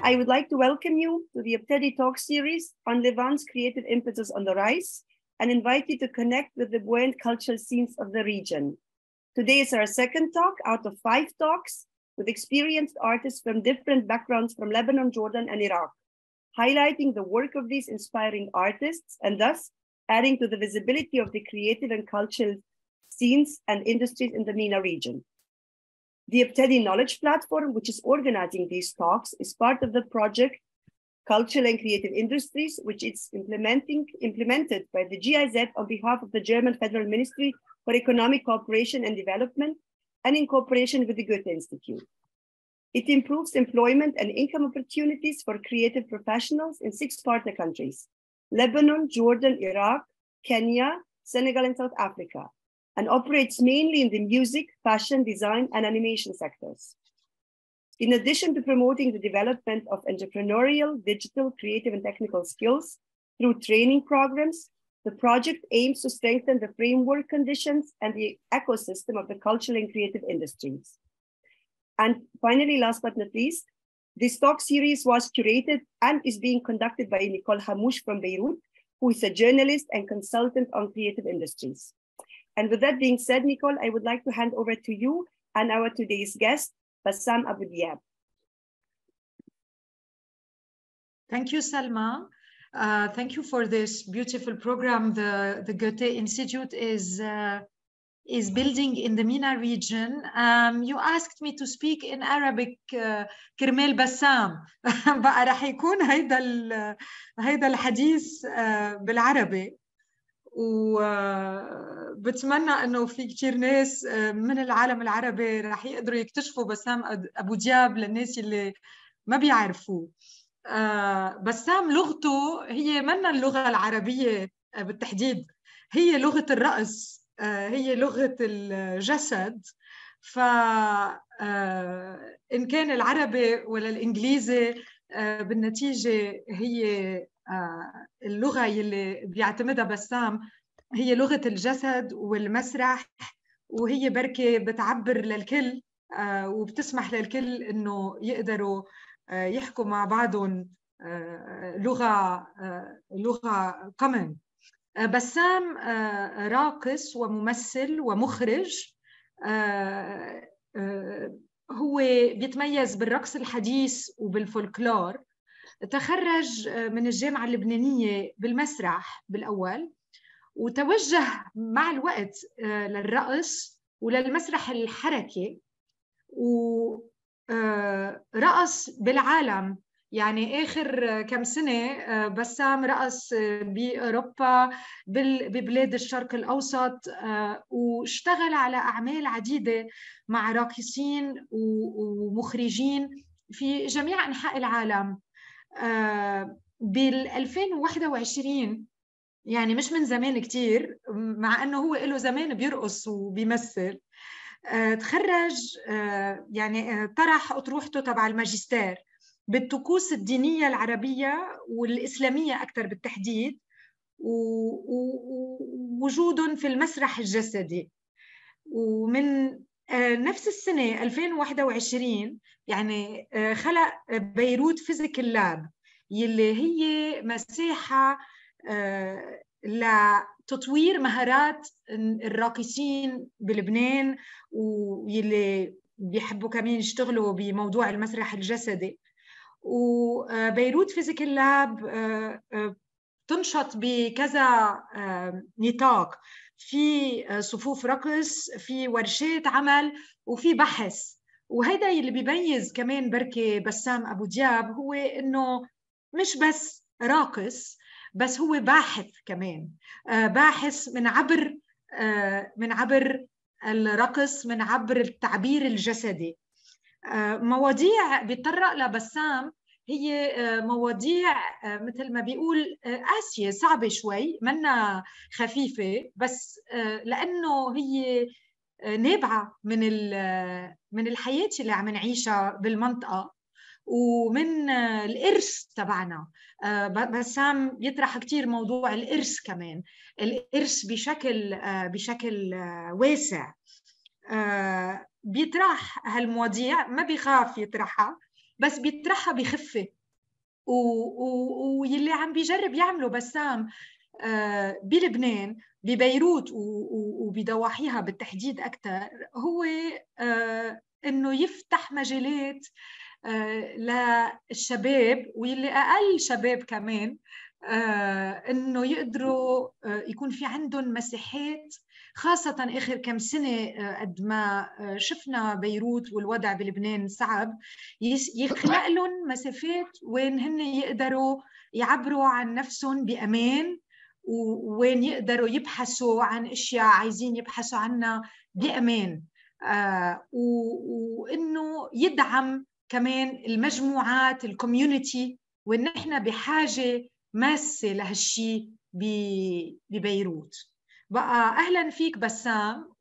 I would like to welcome you to the Abtedi Talk series on Levant's creative impetus on the rise and invite you to connect with the buoyant cultural scenes of the region. Today is our second talk out of 5 talks with experienced artists from different backgrounds from Lebanon, Jordan, and Iraq, highlighting the work of these inspiring artists and thus adding to the visibility of the creative and cultural scenes and industries in the MENA region. The Abtedi Knowledge Platform, which is organizing these talks, is part of the project Cultural and Creative Industries, which is implemented by the GIZ on behalf of the German Federal Ministry for Economic Cooperation and Development and in cooperation with the Goethe Institute. It improves employment and income opportunities for creative professionals in 6 partner countries: Lebanon, Jordan, Iraq, Kenya, Senegal, and South Africa, and operates mainly in the music, fashion, design, and animation sectors. In addition to promoting the development of entrepreneurial, digital, creative, and technical skills through training programs, the project aims to strengthen the framework conditions and the ecosystem of the cultural and creative industries. And finally, last but not least, this talk series was curated and is being conducted by Nicole Hamouche from Beirut, who is a journalist and consultant on creative industries. And with that being said, Nicole, I would like to hand over to you and our today's guest, Bassam Abu Diab. Thank you, Salma. Thank you for this beautiful program. The Goethe Institute is building in the MENA region. You asked me to speak in Arabic كرمال بسام بقى رح يكون هيدا الحديث بالعربي، وبتمنى انه في كثير ناس من العالم العربي رح يقدروا يكتشفوا بسام ابو دياب للناس اللي ما بيعرفوه. بسام لغته هي منا اللغة العربية بالتحديد، هي لغة الرأس، هي لغة الجسد. إن كان العربي ولا الإنجليزي بالنتيجة هي اللغة اللي بيعتمدها بسام هي لغة الجسد والمسرح، وهي بركة بتعبر للكل وبتسمح للكل إنه يقدروا يحكوا مع بعضهم لغة common. بسام راقص وممثل ومخرج، هو بيتميز بالرقص الحديث وبالفولكلور. تخرج من الجامعة اللبنانية بالمسرح بالأول، وتوجه مع الوقت للرقص وللمسرح الحركي، ورقص بالعالم. يعني آخر كم سنة بسام رقص بأوروبا ببلاد الشرق الأوسط، واشتغل على أعمال عديدة مع راقصين ومخرجين في جميع أنحاء العالم. بال 2021 يعني مش من زمان كتير، مع أنه هو له زمان بيرقص وبيمثل، تخرج يعني طرح أطروحته تبع الماجستير بالطقوس الدينية العربية والإسلامية أكثر بالتحديد، ووجود في المسرح الجسدي. ومن نفس السنة 2021 يعني خلق بيروت فيزيكال لاب، يلي هي مساحة لتطوير مهارات الراقصين بلبنان ويلي بيحبوا كمان يشتغلوا بموضوع المسرح الجسدي. وبيروت فيزيكال لاب تنشط بكذا نطاق، في صفوف رقص، في ورشات عمل، وفي بحث. وهذا اللي بيميز كمان بركة بسام أبو دياب، هو إنه مش بس راقص، بس هو باحث كمان، باحث من عبر الرقص، من عبر التعبير الجسدي. مواضيع بيتطرق لبسام هي مواضيع مثل ما بيقول قاسية، صعبة شوي، منا خفيفة، بس لأنه هي نابعة من الحياة اللي عم نعيشها بالمنطقة ومن الإرث تبعنا. بسام يطرح كتير موضوع الإرث كمان، الإرث بشكل واسع. بيطرح هالمواضيع، ما بيخاف يطرحها، بس بيطرحها بخفة واللي عم بيجرب يعمله بسام بلبنان ببيروت وبضواحيها بالتحديد أكثر هو إنه يفتح مجالات للشباب واللي أقل شباب كمان إنه يقدروا يكون في عندهم مساحات، خاصة آخر كم سنة قد ما شفنا بيروت والوضع بلبنان صعب، يخلق لهم مسافات وين هن يقدروا يعبروا عن نفسهم بأمان، ووين يقدروا يبحثوا عن أشياء عايزين يبحثوا عنها بأمان، وإنه يدعم كمان المجموعات الكوميونيتي، وإن إحنا بحاجة ماسة لهالشي ببيروت. بقى أهلا فيك بسام،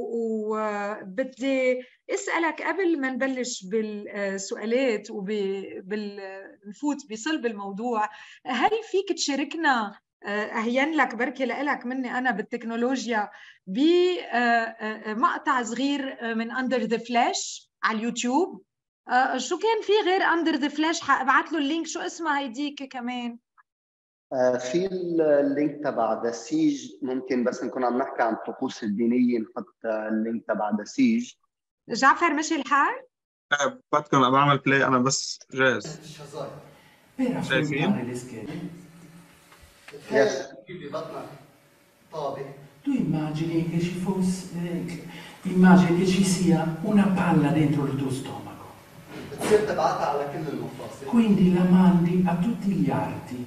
وبدي أسألك قبل ما نبلش بالسؤالات ونفوت بصلب الموضوع، هل فيك تشاركنا أهين لك بركي لك مني أنا بالتكنولوجيا بمقطع صغير من Under the Flash على اليوتيوب؟ شو كان في غير Under the Flash؟ حابعت له اللينك، شو اسمها هيديك كمان؟ في اللينك تبع دسيج، ممكن بس نكون عم نحكي عن الطقوس الدينية نحط اللينك تبع دسيج. جعفر مشي الحال؟ بدكم بعمل بلاي انا بس جاهز. شايفين؟ Yes. Tu immagini che ci fosse, immagini che ci sia una palla dentro il tuo stomaco. Quindi la mandi a tutti gli arti.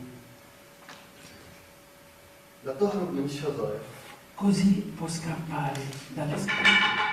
Così può scappare dalle spalle.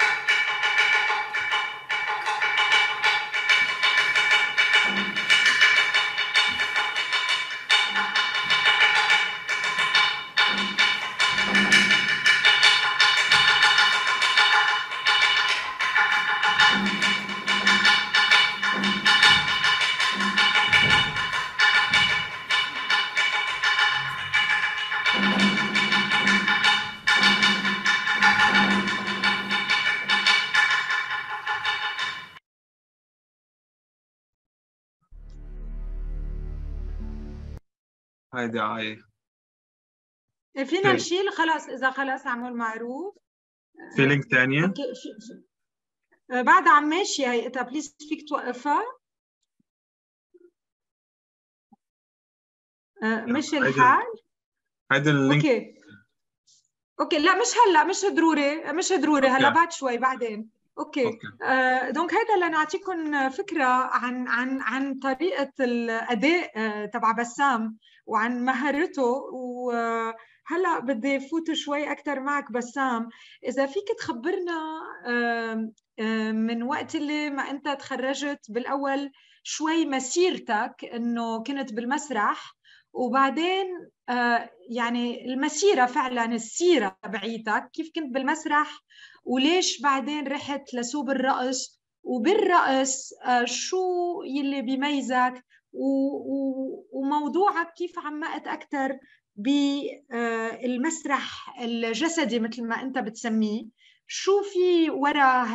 هاي دعاية. فينا نشيل خلاص إذا خلاص عمول معروف. في لينك ثانية؟ أوكي. بعد عم ماشي هي، إنت بليز فيك توقفها؟ مشي الحال؟ هيدا اللينك. اوكي لا مش هلا، مش ضروري هلا، بعد شوي بعدين. اوكي. دونك هذا لنعطيكم فكره عن طريقه الاداء تبع بسام وعن مهارته. وهلا بدي فوت شوي اكثر معك بسام، اذا فيك تخبرنا من وقت اللي ما انت تخرجت بالاول شوي مسيرتك، انه كنت بالمسرح وبعدين يعني المسيرة فعلا، السيرة بعيتك كيف كنت بالمسرح وليش بعدين رحت لسوق الرقص، وبالرقص شو يلي بيميزك، وموضوعك كيف عمقت أكثر بالمسرح الجسدي مثل ما أنت بتسميه، شو في وراء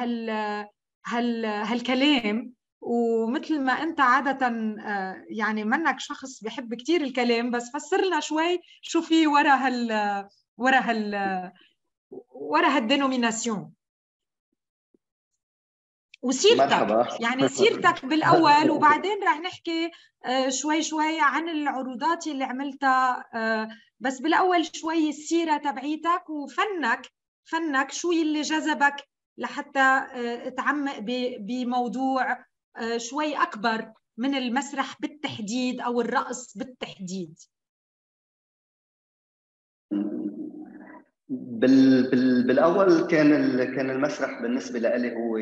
هالكلام. ومثل ما أنت عادة يعني منك شخص بيحب كتير الكلام، بس فسر لنا شوي شو في ورا هالدينوميناسيون وسيرتك. مرحبا. يعني سيرتك بالأول، وبعدين رح نحكي شوي عن العروضات اللي عملتها، بس بالأول شوي السيرة تبعيتك وفنك شو اللي جذبك لحتى تعمق بموضوع شوي أكبر من المسرح بالتحديد أو الرقص بالتحديد. بالأول كان المسرح بالنسبة لي هو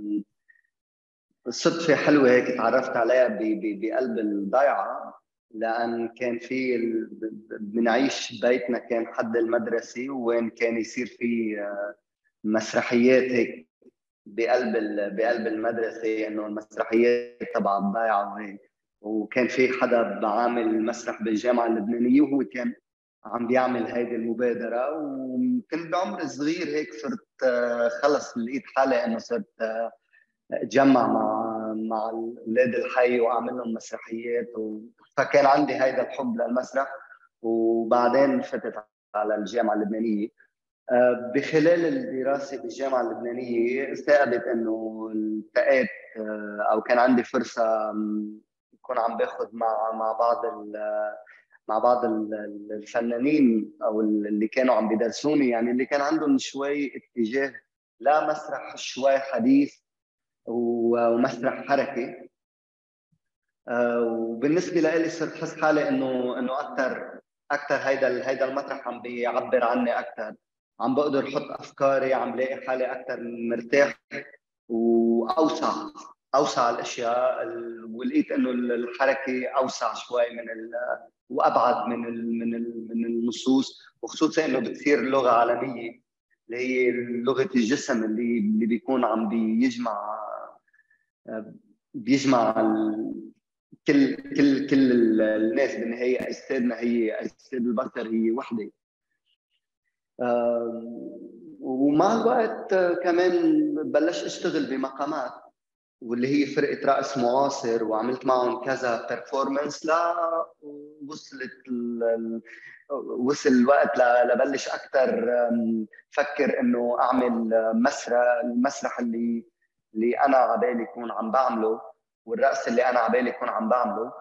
صدفة حلوة هيك تعرفت عليها بقلب الضيعة، لأن كان في بنعيش بيتنا كان حد المدرسة، وين كان يصير في مسرحيات هيك بقلب المدرسه، انه المسرحيات تبع الضيعه وهيك. وكان في حدا بعامل مسرح بالجامعه اللبنانيه وهو كان عم بيعمل هيدي المبادره، وكنت بعمر صغير هيك صرت خلص لقيت حالي انه صرت اتجمع مع اولاد الحي واعمل لهم مسرحيات فكان عندي هيدا الحب للمسرح. وبعدين فتت على الجامعه اللبنانيه. بخلال الدراسه بالجامعه اللبنانيه ثاقبت انه التقيت او كان عندي فرصه يكون عم باخذ مع بعض الفنانين او اللي كانوا عم بيدرسوني، يعني اللي كان عندهم شوي اتجاه لا مسرح شوي حديث ومسرح حركي. وبالنسبه لي صرت احس حالي انه اكثر هيدا المسرح عم بيعبر عني اكثر، عم بقدر احط افكاري، عم لاقي حالي اكثر مرتاح اوسع الاشياء. ولقيت انه الحركه اوسع شوي وابعد من النصوص، وخصوصا انه بتصير لغه عالميه اللي هي لغه الجسم اللي بيكون عم بيجمع كل الناس بالنهايه. اجسادنا هي اجساد البشر هي وحده. ومع الوقت كمان بلشت اشتغل بمقامات واللي هي فرقه رقص معاصر، وعملت معهم كذا بيرفورمانس. لا وصل الوقت لبلش اكثر فكر انه اعمل المسرح اللي انا عبالي يكون عم بعمله، والرقص اللي انا عبالي يكون عم بعمله.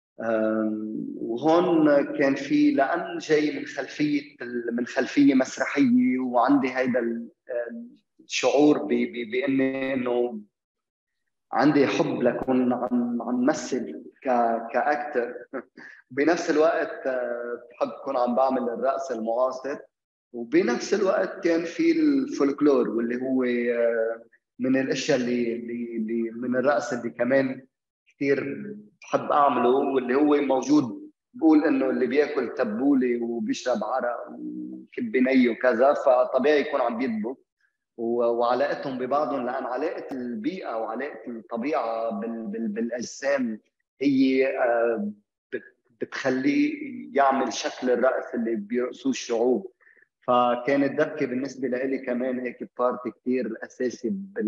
وهون كان في، لان جاي من خلفيه مسرحيه، وعندي هيدا الشعور باني انه عندي حب لكون عم مثل كاكتر. بنفس الوقت بحب كون عم بعمل الرقص المعاصر، وبنفس الوقت كان في الفولكلور واللي هو من الاشياء اللي من الرقص اللي كمان كثير بحب اعمله، واللي هو موجود. بقول انه اللي بياكل تبوله وبيشرب عرق وكب ني وكذا، فطبيعي يكون عم بيدبك. وعلاقتهم ببعضهم، لان علاقه البيئه وعلاقه الطبيعه بالاجسام هي بتخليه يعمل شكل الرقص اللي بيرقصوه الشعوب. فكانت دبكه بالنسبه لي كمان هيك بارت كثير اساسي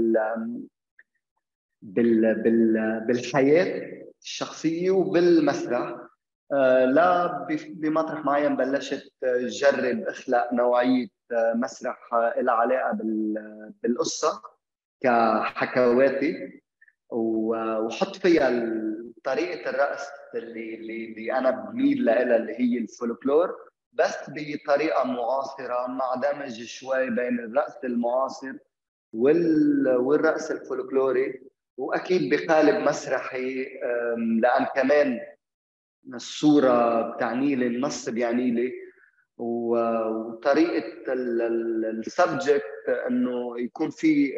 بالحياه الشخصيه وبالمسرح. لا بمطرح معين بلشت جرب اخلق نوعيه مسرح لها علاقه بالقصه كحكواتي، وحط فيها طريقه الرقص اللي انا بميل لها اللي هي الفولكلور، بس بطريقه معاصره مع دمج شوي بين الرقص المعاصر والرقص الفولكلوري، واكيد بقالب مسرحي. لان كمان الصوره بتعني لي، النص بيعني لي، وطريقه السبجكت انه يكون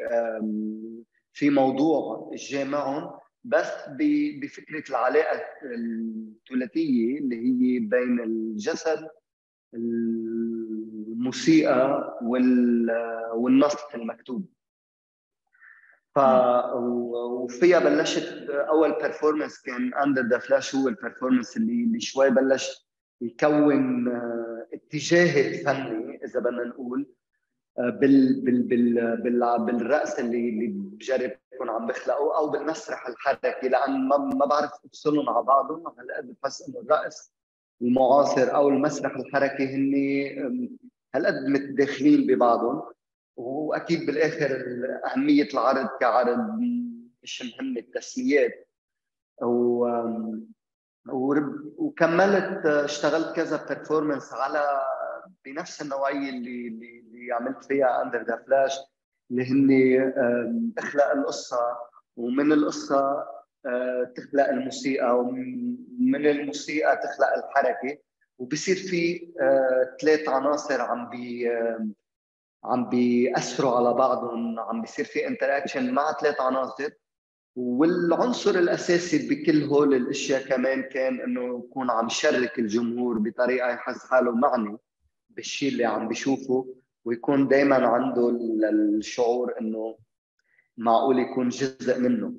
في موضوع جامعهم، بس بفكره العلاقه الثلاثيه اللي هي بين الجسد، الموسيقى والنص المكتوب. وفيها بلشت اول بيرفورمانس كان اندر ذا فلاش، هو البيرفورمانس اللي شوي بلش يكون اتجاهي الفني اذا بدنا نقول بالرقص اللي بجرب اكون عم بخلقه، او بالمسرح الحركي، لان ما بعرف افصلهم على بعضهم. هالقد بحس انه الرقص المعاصر او المسرح الحركي هن هالقد متداخلين ببعضهم. واكيد بالاخر اهميه العرض كعرض مش مهم التسميات. وكملت اشتغلت كذا بيرفورمانس على بنفس النوعيه اللي عملت فيها اندر ذا فلاش، اللي هن اخلق القصه، ومن القصه تخلق الموسيقى، ومن الموسيقى تخلق الحركه، وبصير في ثلاث عناصر عم بيأثروا على بعضهم، عم بيصير في انتراكشن مع ثلاث عناصر. والعنصر الاساسي بكل هول الاشياء كمان كان انه يكون عم شارك الجمهور بطريقه يحس حاله معني بالشيء اللي عم بيشوفه، ويكون دائما عنده الشعور انه معقول يكون جزء منه.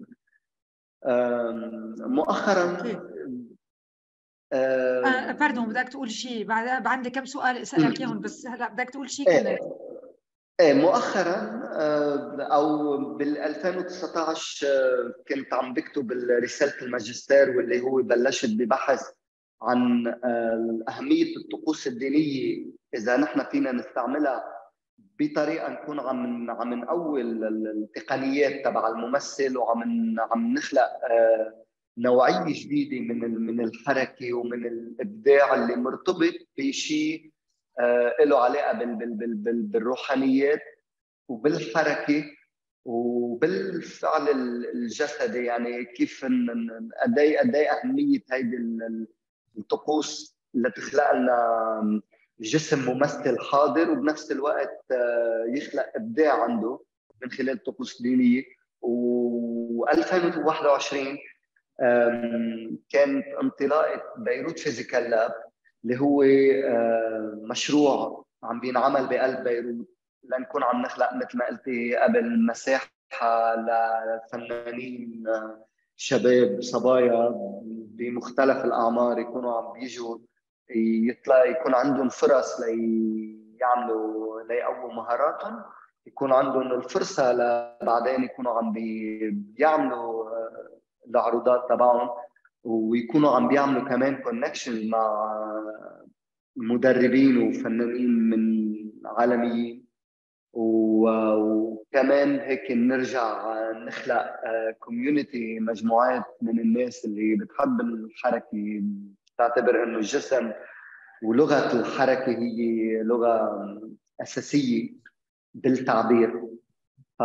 مؤخرا باردون، بدك تقول شيء؟ بعد عندي كم سؤال اسالك اياهم، بس هلا بدك تقول شيء كمان. ايه مؤخرا او بال 2019 كنت عم بكتب رساله الماجستير، واللي هو بلشت ببحث عن اهميه الطقوس الدينيه اذا نحن فينا نستعملها بطريقه نكون عم نقوي التقنيات تبع الممثل، عم نخلق نوعيه جديده من الحركه ومن الابداع اللي مرتبط بشيء له علاقه بالروحانيات وبالحركه وبالفعل الجسدي. يعني كيف قد ايه اهميه هيدي الطقوس اللي تخلق لنا جسم ممثل حاضر، وبنفس الوقت يخلق ابداع عنده من خلال طقوس دينيه. و2021 كانت انطلاقه بيروت فيزيكال لاب، اللي هو مشروع عم بينعمل بقلب بيروت لنكون عم نخلق مثل ما قلتي قبل مساحه لفنانين شباب صبايا بمختلف الاعمار يكونوا عم بيجوا يكون عندهم فرص ليقووا مهاراتهم، يكون عندهم الفرصه بعدين يكونوا عم بيعملوا العروضات تبعهم، ويكونوا عم بيعملوا كمان كونكشن مع مدربين وفنانين من عالميين. وكمان هيك نرجع نخلق كوميونتي، مجموعات من الناس اللي بتحب الحركه، تعتبر انه الجسم ولغه الحركه هي لغه اساسيه بالتعبير. ف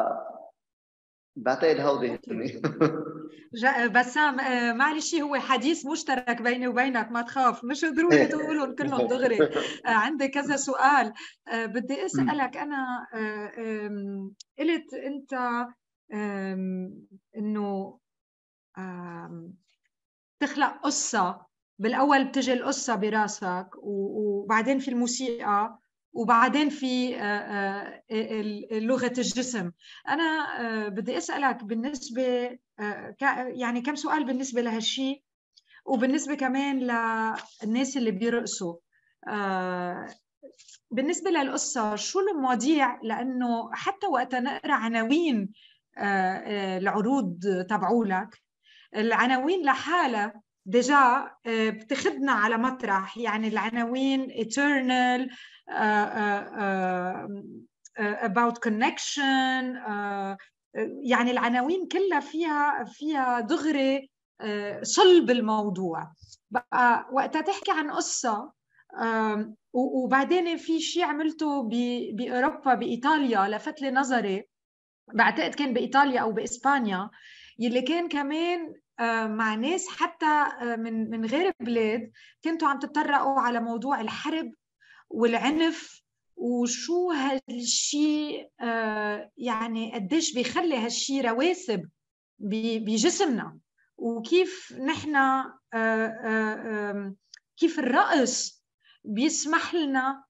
بعتقد هودي بسام، معلش هو حديث مشترك بيني وبينك، ما تخاف، مش ضروري تقولهم كلهم دغري. عندي كذا سؤال بدي أسألك. أنا قلت أنت إنه تخلق قصة، بالأول بتجي القصة براسك، وبعدين في الموسيقى، وبعدين في لغة الجسم. أنا بدي أسألك بالنسبة يعني كم سؤال بالنسبة لهالشيء، وبالنسبة كمان للناس اللي بيرقصوا. بالنسبة للقصة شو المواضيع؟ لأنه حتى وقت نقرأ عناوين العروض تبعولك، العناوين لحالها ديجا بتخدنا على مطرح. يعني العناوين eternal, about connection, يعني العناوين كلها فيها دغري صلب الموضوع. بقى وقتها تحكي عن قصة، وبعدين في شيء عملته بأوروبا بإيطاليا لفت لي نظري، بعتقد كان بإيطاليا أو بإسبانيا، يلي كان كمان مع ناس حتى من غير بلاد، كنتوا عم تتطرقوا على موضوع الحرب والعنف، وشو هالشيء يعني قديش بيخلي هالشيء رواسب بجسمنا، وكيف نحن كيف الرقص بيسمح لنا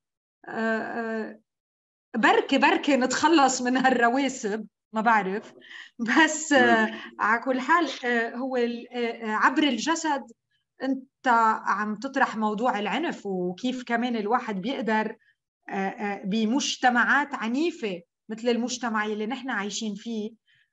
بركة نتخلص من هالرواسب، ما بعرف. بس على كل حال هو عبر الجسد انت عم تطرح موضوع العنف، وكيف كمان الواحد بيقدر بمجتمعات عنيفة مثل المجتمع اللي نحن عايشين فيه،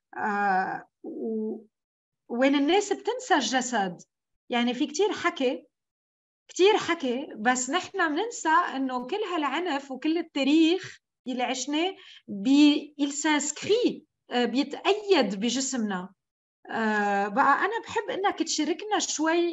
وين الناس بتنسى الجسد. يعني في كتير حكي، بس نحن بننسى انه كل هالعنف وكل التاريخ اللي عشناه السانسكري بيتأيد بجسمنا. بقى أنا بحب إنك تشاركنا شوي،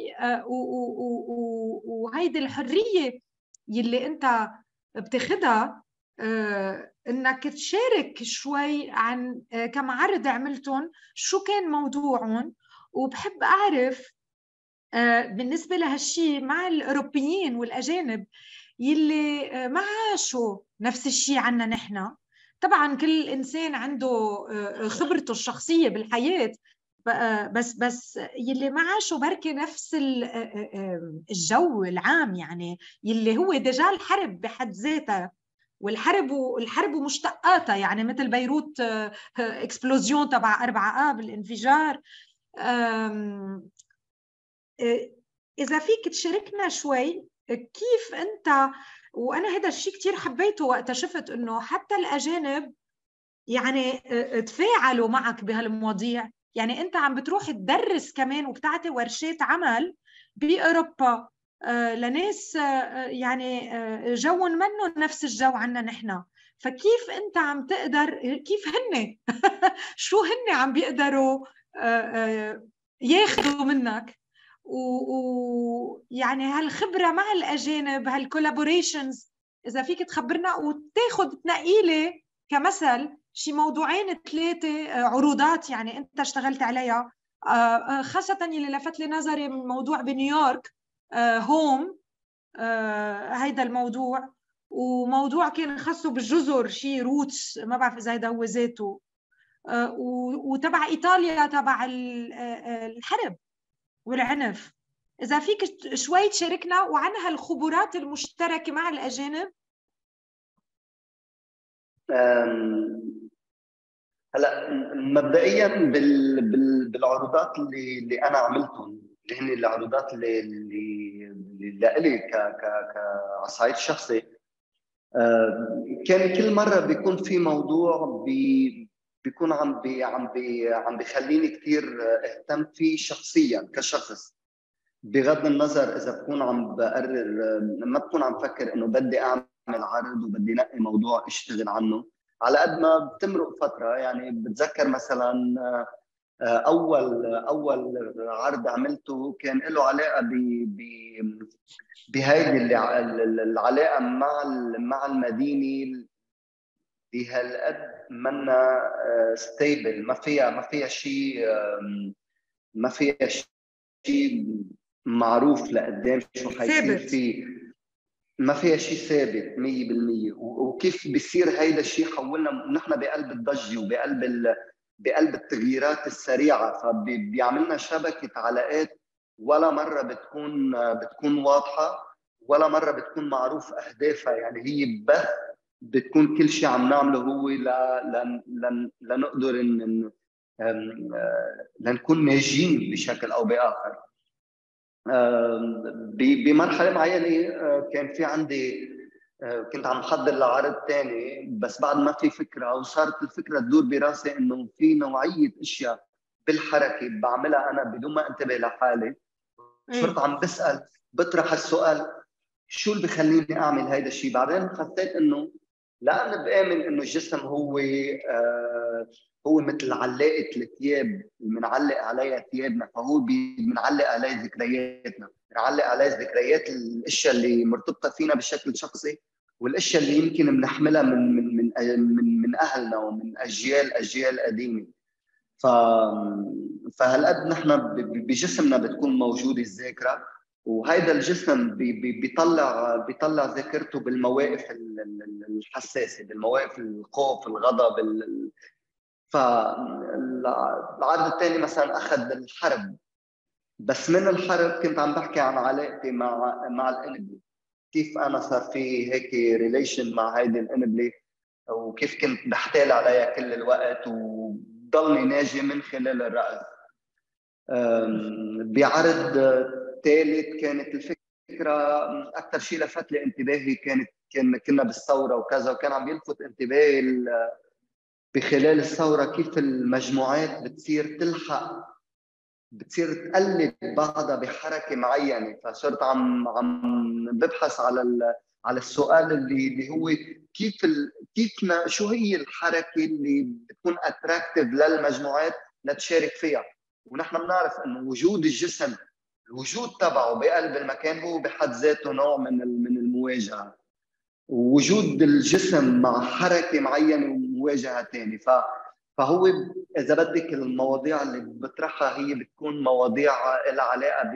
وهيدي الحرية يلي أنت بتاخدها، إنك تشارك شوي عن كم عرض عملتهم، شو كان موضوعهم. وبحب أعرف بالنسبة لهالشي مع الأوروبيين والأجانب يلي ما عاشوا نفس الشيء عنا نحن. طبعا كل إنسان عنده خبرته الشخصية بالحياة، بس يلي ما عاشوا بركي نفس الجو العام، يعني يلي هو دجال الحرب بحد ذاتها، والحرب ومشتقاتها، يعني مثل بيروت اكسبلوزيون تبع 4 آب، الانفجار. إذا فيك تشاركنا شوي كيف أنت وأنا هذا الشيء كتير حبيته وقت شفت إنه حتى الأجانب يعني تفاعلوا معك بهالمواضيع. يعني أنت عم بتروح تدرس كمان وبتعطي ورشات عمل بأوروبا لناس يعني جو منه نفس الجو عنا نحن. فكيف أنت عم تقدر، كيف هن شو هن عم بيقدروا ياخدوا منك، ويعني هالخبرة مع الأجانب، هالكولابوريشنز، إذا فيك تخبرنا وتاخد تنقيلي كمثل شي موضوعين 3 عروضات يعني أنت اشتغلت عليها، خاصة اللي لفت لي نظري من موضوع بنيويورك هوم، هيدا الموضوع، وموضوع كان خاصه بالجزر شي روتس، ما بعرف إذا هيدا هو ذاته، وتبع إيطاليا تبع الحرب والعنف. إذا فيك شوي تشاركنا وعن هالخبرات المشتركة مع الأجانب. هلا مبدئيا بالعروضات اللي انا عملتهم، اللي هن العروضات اللي لإلي كصعيد شخصي، كان كل مره بيكون في موضوع بيكون عم بيخليني كثير اهتم فيه شخصيا كشخص، بغض النظر اذا بكون عم بقرر، ما بكون عم فكر انه بدي اعمل عرض وبدي نقي موضوع اشتغل عنه. على قد ما بتمرق فتره، يعني بتذكر مثلا اول عرض عملته كان له علاقه بهيدي العلاقه مع المدينه بهالقد منا ستيبل، ما فيها شيء، ما فيها شيء معروف لقدام شو حيصير فيه، ما فيها شيء ثابت 100%. وكيف بيصير هيدا الشيء حولنا نحن بقلب الضجه بقلب التغييرات السريعه، فبيعملنا شبكه علاقات ولا مره بتكون واضحه، ولا مره بتكون معروف اهدافها. يعني هي بس بتكون كل شيء عم نعمله هو لنقدر لنكون ناجين بشكل او باخر. بمرحله معينه كان في عندي، كنت عم بحضر لعرض ثاني، بس بعد ما في فكره، وصارت الفكره تدور براسي انه في نوعيه اشياء بالحركه بعملها انا بدون ما انتبه لحالي. صرت عم بطرح السؤال شو اللي بخليني اعمل هيدا الشيء. بعدين حسيت انه لأنا بآمن إنه الجسم هو مثل علاقة الثياب اللي بنعلق عليها ثيابنا، فهو بنعلق عليه ذكرياتنا، بنعلق عليه ذكريات الأشياء اللي مرتبطة فينا بشكل شخصي، والأشياء اللي يمكن بنحملها من أهلنا ومن أجيال قديمة. فهالقد نحن بجسمنا بتكون موجودة الذاكرة، وهيدا الجسم بيطلع ذاكرته بالمواقف الحساسه، بالمواقف الخوف، الغضب. فالعرض الثاني مثلا اخذ الحرب، بس من الحرب كنت عم بحكي عن علاقتي مع الانبلي، كيف انا صار في هيك ريليشن مع هيدي الانبلي، وكيف كنت بحتال عليها كل الوقت وضلني ناجي من خلال الرقص. بعرض ثالث كانت الفكره اكثر شيء لفت لي انتباهي، كنا بالثوره وكذا، وكان عم يلفت انتباهي بخلال الثوره كيف المجموعات بتصير تقلد بعضها بحركه معينه. فصرت عم ببحث على السؤال اللي هو شو هي الحركه اللي بتكون اتراكتيف للمجموعات لتشارك فيها. ونحن بنعرف انه وجود الجسم، الوجود تبعه بقلب المكان هو بحد ذاته نوع من المواجهه، ووجود الجسم مع حركه معينه ومواجهه ثانيه. فهو اذا بدك المواضيع اللي بطرحها هي بتكون مواضيع لها علاقه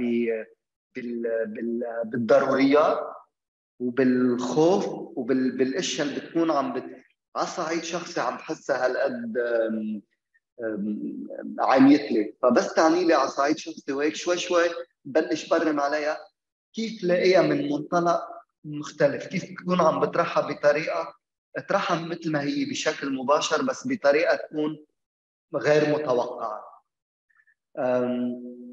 بالضروريات وبالخوف وبالاشياء اللي بتكون على صعيد شخصي عم بحسها هالقد عميت لي، فبس تعني لي على صعيد شخصي وهيك شوي بلش برم عليها كيف لاقيها من منطلق مختلف، كيف تكون عم بطرحها بطريقه اطرحها مثل ما هي بشكل مباشر بس بطريقه تكون غير متوقعه.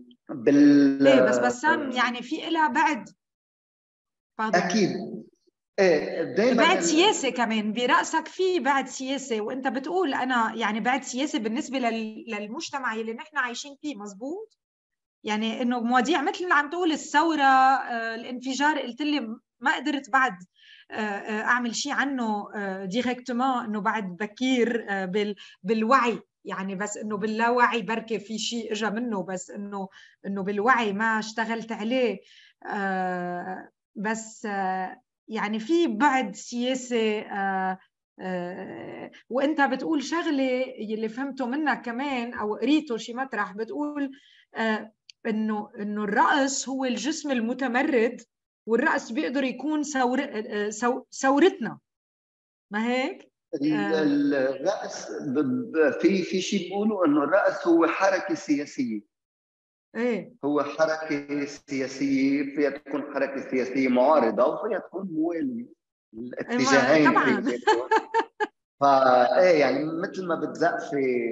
ايه بس بسام يعني في إلها بعد اكيد ايه دائما بعد سياسة كمان برأسك، في بعد سياسة، وانت بتقول انا يعني بعد سياسة بالنسبة للمجتمع اللي نحن عايشين فيه. مزبوط، يعني انه مواضيع مثل اللي عم تقول الثورة، الانفجار، قلت لي ما قدرت بعد اعمل شيء عنه ديريكتومون، انه بعد بكير بالوعي، يعني بس انه باللاوعي بركي في شيء اجى منه، بس انه بالوعي ما اشتغلت عليه. بس يعني في بعد سياسة. وانت بتقول شغله يلي فهمته منك كمان او قريته شي مطرح، بتقول انه الرأس هو الجسم المتمرد، والرأس بيقدر يكون ثورتنا، ما هيك؟ الرأس في شيء بيقولوا انه الرأس هو حركة سياسية. ايه، هو حركة سياسية، فيها تكون حركة سياسية معارضة وفيها تكون موالية، الاتجاهين طبعا. فيه يكون. فايه يعني مثل ما بتزقفي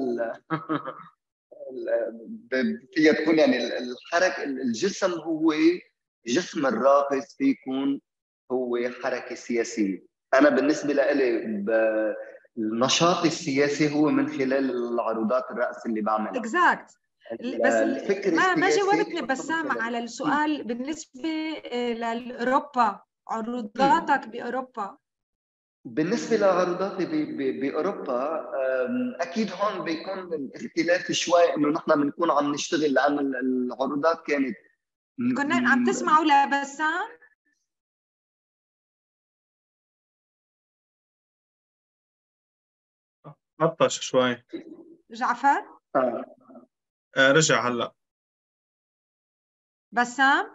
فيها تكون يعني الحركة، الجسم هو جسم الراقص فيكون هو حركة سياسية. أنا بالنسبة لي النشاط السياسي هو من خلال العروضات الرأس اللي بعملها. اكزاكت. بس الفكر ما السياسي جاوبتني بسام على السؤال بالنسبة لأوروبا، عروضاتك بأوروبا. بالنسبة لعروضاتي بأوروبا، أكيد هون بيكون الاختلاف شوي إنه نحن بنكون عم نشتغل، لأن العروضات كانت كنا عم تسمعوا لبسام؟ عطش شوي. جعفر؟ رجع هلا. بسام؟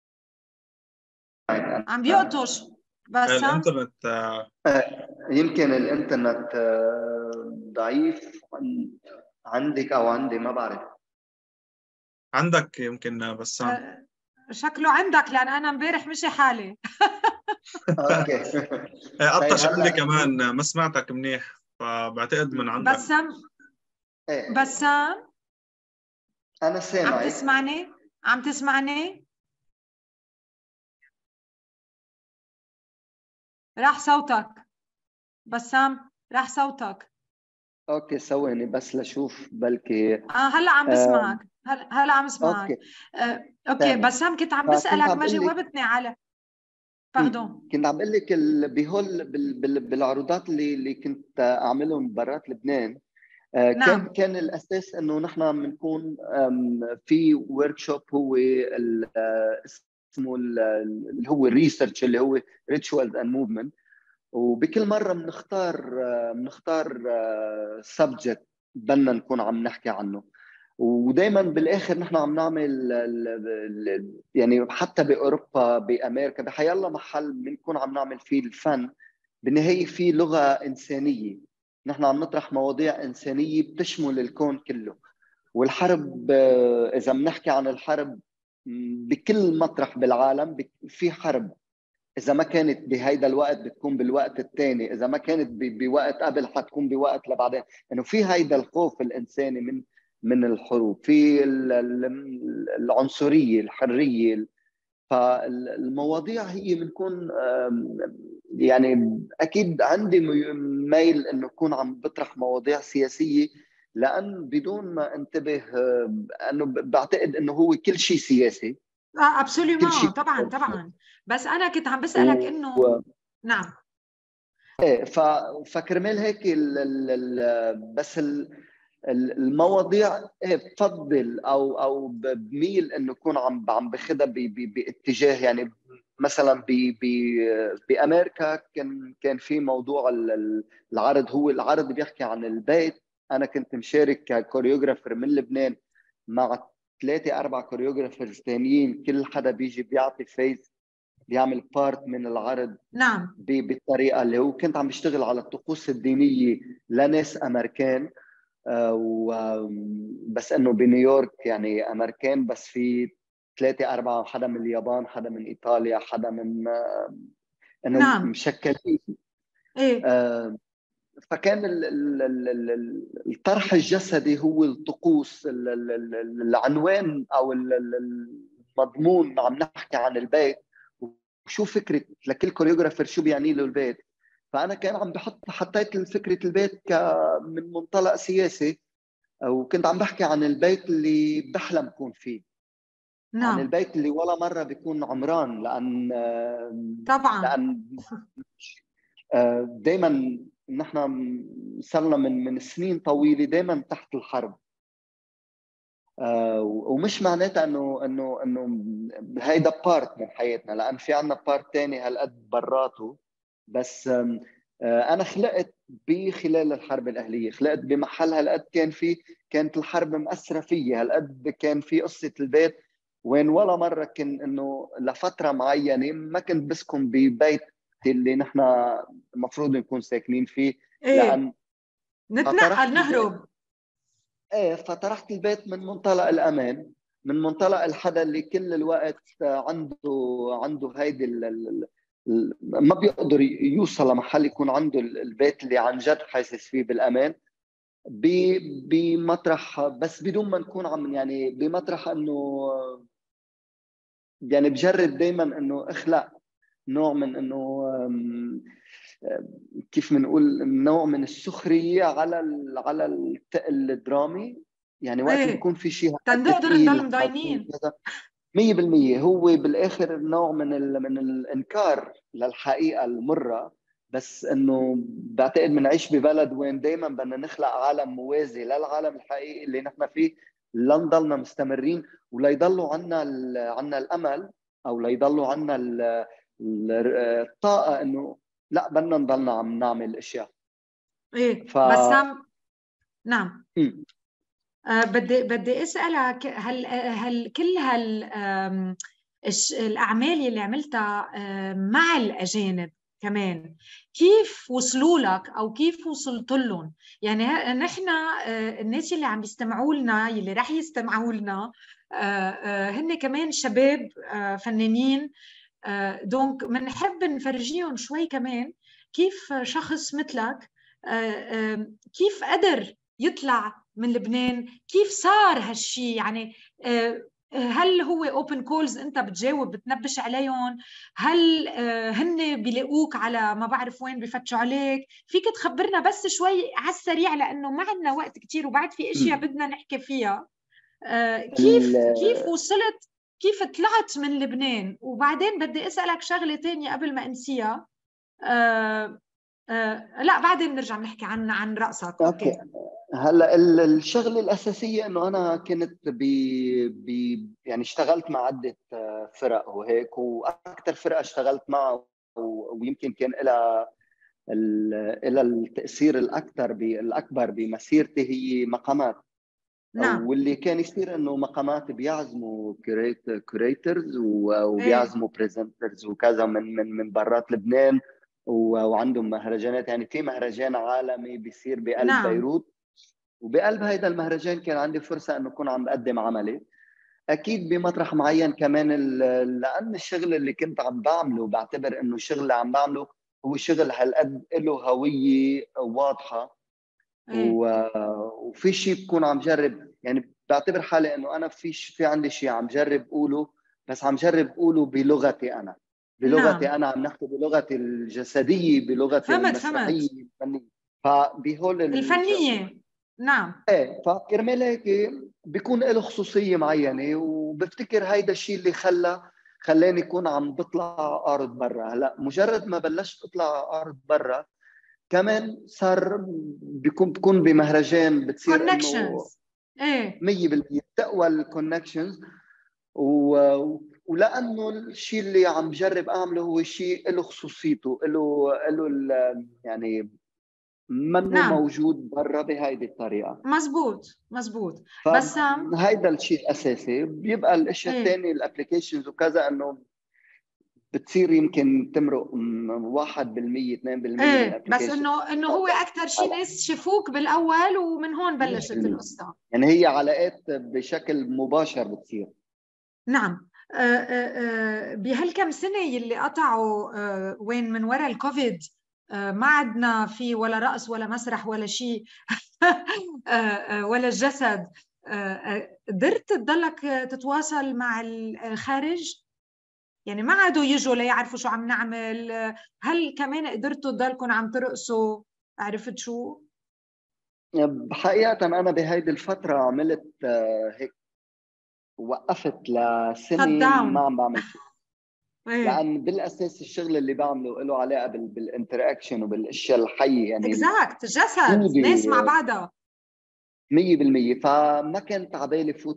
عم بيقطش بسام. الانترنت يمكن الانترنت ضعيف عندك او عندي، ما بعرف. عندك يمكن بسام. شكله عندك، لان انا امبارح مشي حالي. اوكي. قطش طيب عندي هلا كمان، ما سمعتك منيح، فبعتقد من عندك. بسام، ايه بسام انا عم سامعك. تسمعني؟ عم تسمعني؟ راح صوتك بسام، راح صوتك. اوكي ثواني بس لشوف بلكي. هلا عم بسمعك، هلا عم بسمعك. اوكي اوكي تمام. بسام، كنت عم فكنت بسألك عم ما بقول لك جاوبتني على. باردون. كنت عم بقول لك بهول بالعروضات اللي كنت اعملهم برات لبنان. نعم. كان الاساس انه نحن بنكون في ورك شوب، هو اسمه اللي هو الريسيرش، اللي هو ريتشوالز اند موفمنت. وبكل مره بنختار سبجكت بدنا نكون عم نحكي عنه. ودائما بالاخر نحن عم نعمل يعني حتى باوروبا بامريكا بحيالله محل بنكون عم نعمل فيه الفن، بالنهايه في لغه انسانيه. نحن عم نطرح مواضيع انسانيه بتشمل الكون كله. والحرب، اذا بنحكي عن الحرب بكل مطرح بالعالم في حرب. اذا ما كانت بهيدا الوقت بتكون بالوقت الثاني، اذا ما كانت بوقت قبل حتكون بوقت لبعدين. انه يعني في هيدا الخوف الانساني من الحروب، في العنصريه، الحريه. فالمواضيع هي بنكون يعني اكيد عندي ميل انه اكون عم بطرح مواضيع سياسيه، لان بدون ما انتبه انه بعتقد انه هو كل شيء سياسي. كل ابسوليومون، شيء طبعا طبعا. بس انا كنت عم بسألك انه نعم. ايه فكرمال هيك بس المواضيع بفضل او بميل انه اكون عم باخذها باتجاه. يعني مثلا بامريكا كان في موضوع العرض، هو العرض بيحكي عن البيت. انا كنت مشارك ككوريوغرافر من لبنان مع 3-4 كوريوغرافرز ثانيين، كل حدا بيجي بيعطي فيس، بيعمل بارت من العرض. نعم. بالطريقه اللي هو كنت عم بشتغل على الطقوس الدينيه لناس امريكان. بس انه بنيويورك يعني امريكان، بس في 3-4 حدا من اليابان، حدا من ايطاليا، حدا من انه نعم. مشكلين. ايه. فكان الطرح الجسدي هو الطقوس، العنوان او المضمون عم نحكي عن البيت. وشو فكره لكل كوريوغرافر شو بيعني له البيت. فانا كان عم حطيت فكره البيت من منطلق سياسي، وكنت عم بحكي عن البيت اللي بحلم اكون فيه. نعم. عن البيت اللي ولا مره بيكون عمران، طبعا لان دائما نحن صرنا من سنين طويله دائما تحت الحرب، ومش معناتها انه هيدا بارت من حياتنا، لان في عندنا بارت ثاني هالقد براته. بس انا خلقت بخلال الحرب الاهليه، خلقت بمحل هالقد كانت الحرب مأثره فيي، هالقد كان في قصه البيت وين ولا مره كان انه لفتره معينه ما كنت بسكن ببيت اللي نحن المفروض نكون ساكنين فيه. لان نتنقل نهرب. فطرحت البيت من منطلق الامان، من منطلق الحدا اللي كل الوقت عنده هيدي ما بيقدر يوصل لمحل يكون عنده البيت اللي عن جد حاسس فيه بالامان، بمطرح بس بدون ما نكون عم يعني بمطرح انه يعني بجرب دائما انه اخلق نوع من انه كيف بنقول نوع من السخريه على الثقل الدرامي. يعني وقت بيكون في شيء تنقدر نضل مضاينين 100%، هو بالاخر نوع من الانكار للحقيقه المره. بس انه بعتقد بنعيش ببلد وين دائما بدنا نخلق عالم موازي للعالم الحقيقي اللي نحن فيه، لنضلنا مستمرين وليضلوا عنا الامل، او ليضلوا عنا الطاقه انه لا بدنا نضلنا عم نعمل اشياء. بسام نعم. بدي اسالك، هل كل الاعمال اللي عملتها مع الاجانب كمان كيف وصلوا لك او كيف وصلت لهم؟ يعني نحن الناس اللي عم يستمعوا لنا، اللي راح يستمعوا لنا هن كمان شباب فنانين، دونك بنحب نفرجيهم شوي كمان كيف شخص مثلك كيف قدر يطلع من لبنان، كيف صار هالشي. يعني هل هو اوبن كولز انت بتجاوب بتنبش عليهم؟ هل هن بيلاقوك على ما بعرف وين بفتشوا عليك؟ فيك تخبرنا بس شوي على السريع لانه ما عندنا وقت كتير وبعد في اشياء بدنا نحكي فيها. كيف وصلت، كيف طلعت من لبنان؟ وبعدين بدي اسالك شغله تانية قبل ما انسيها. لا بعدين نرجع نحكي عن رأسك. اوكي. هلا الشغله الاساسيه انه انا كنت يعني اشتغلت مع عده فرق وهيك، واكثر فرقه اشتغلت معها ويمكن كان لها التاثير الاكبر بمسيرتي هي مقامات. نعم. واللي كان يصير انه مقامات بيعزموا كوريترز وبيعزموا بريزنترز وكذا من برات لبنان، وعندهم مهرجانات. يعني في مهرجان عالمي بيصير بقلب نعم. بيروت، وبقلب هيدا المهرجان كان عندي فرصة انه اكون عم بقدم عملي اكيد بمطرح معين كمان. لان الشغل اللي كنت عم بعمله بعتبر انه الشغل اللي عم بعمله هو شغل هالقد له هوية واضحة. وفي شيء بكون عم جرب، يعني بعتبر حالي انه انا في عندي شيء عم جرب اقوله، بس عم جرب اقوله بلغتي انا، بلغتي نعم. انا عم نحكي بلغتي الجسديه، بلغتي المسرحيه الفنيه، فبهول الفنيه. نعم. فكرمال هيك بيكون له خصوصيه معينه، وبفتكر هيدا الشيء اللي خلاني اكون عم بطلع ارض برا. هلا مجرد ما بلشت اطلع ارض برا كمان صار بكون بمهرجان بتصير كونكشنز 100% تقوى الكونكشنز. ولانه الشيء اللي عم بجرب اعمله هو شيء له خصوصيته، له يعني منه موجود برا بهيدي الطريقه. مزبوط. بس هيدا الشيء الاساسي. بيبقى الاشياء الثانيه الابلكيشنز وكذا انه بتصير يمكن تمرق 1% 2% من بس انه هو اكثر شيء ناس شافوك بالاول ومن هون بلشت القصه. يعني هي علاقات بشكل مباشر بتصير. نعم. بهالكم سنه يلي قطعوا وين من وراء الكوفيد ما عدنا في ولا رأس ولا مسرح ولا شيء ولا الجسد. قدرت تضلك تتواصل مع الخارج؟ يعني ما عادوا يجوا ليعرفوا شو عم نعمل. هل كمان قدرتوا تضلكم عم ترقصوا؟ عرفت شو؟ حقيقة أنا بهيدي الفترة عملت هيك، وقفت شت لسنة داون. ما عم بعمل شيء. ايه لأن بالأساس الشغل اللي بعمله له علاقة بالانتراكشن وبالأشياء الحية، يعني اكزاكت، جسد ناس مع وجودي بعضها. 100%. فما كنت عبالي فوت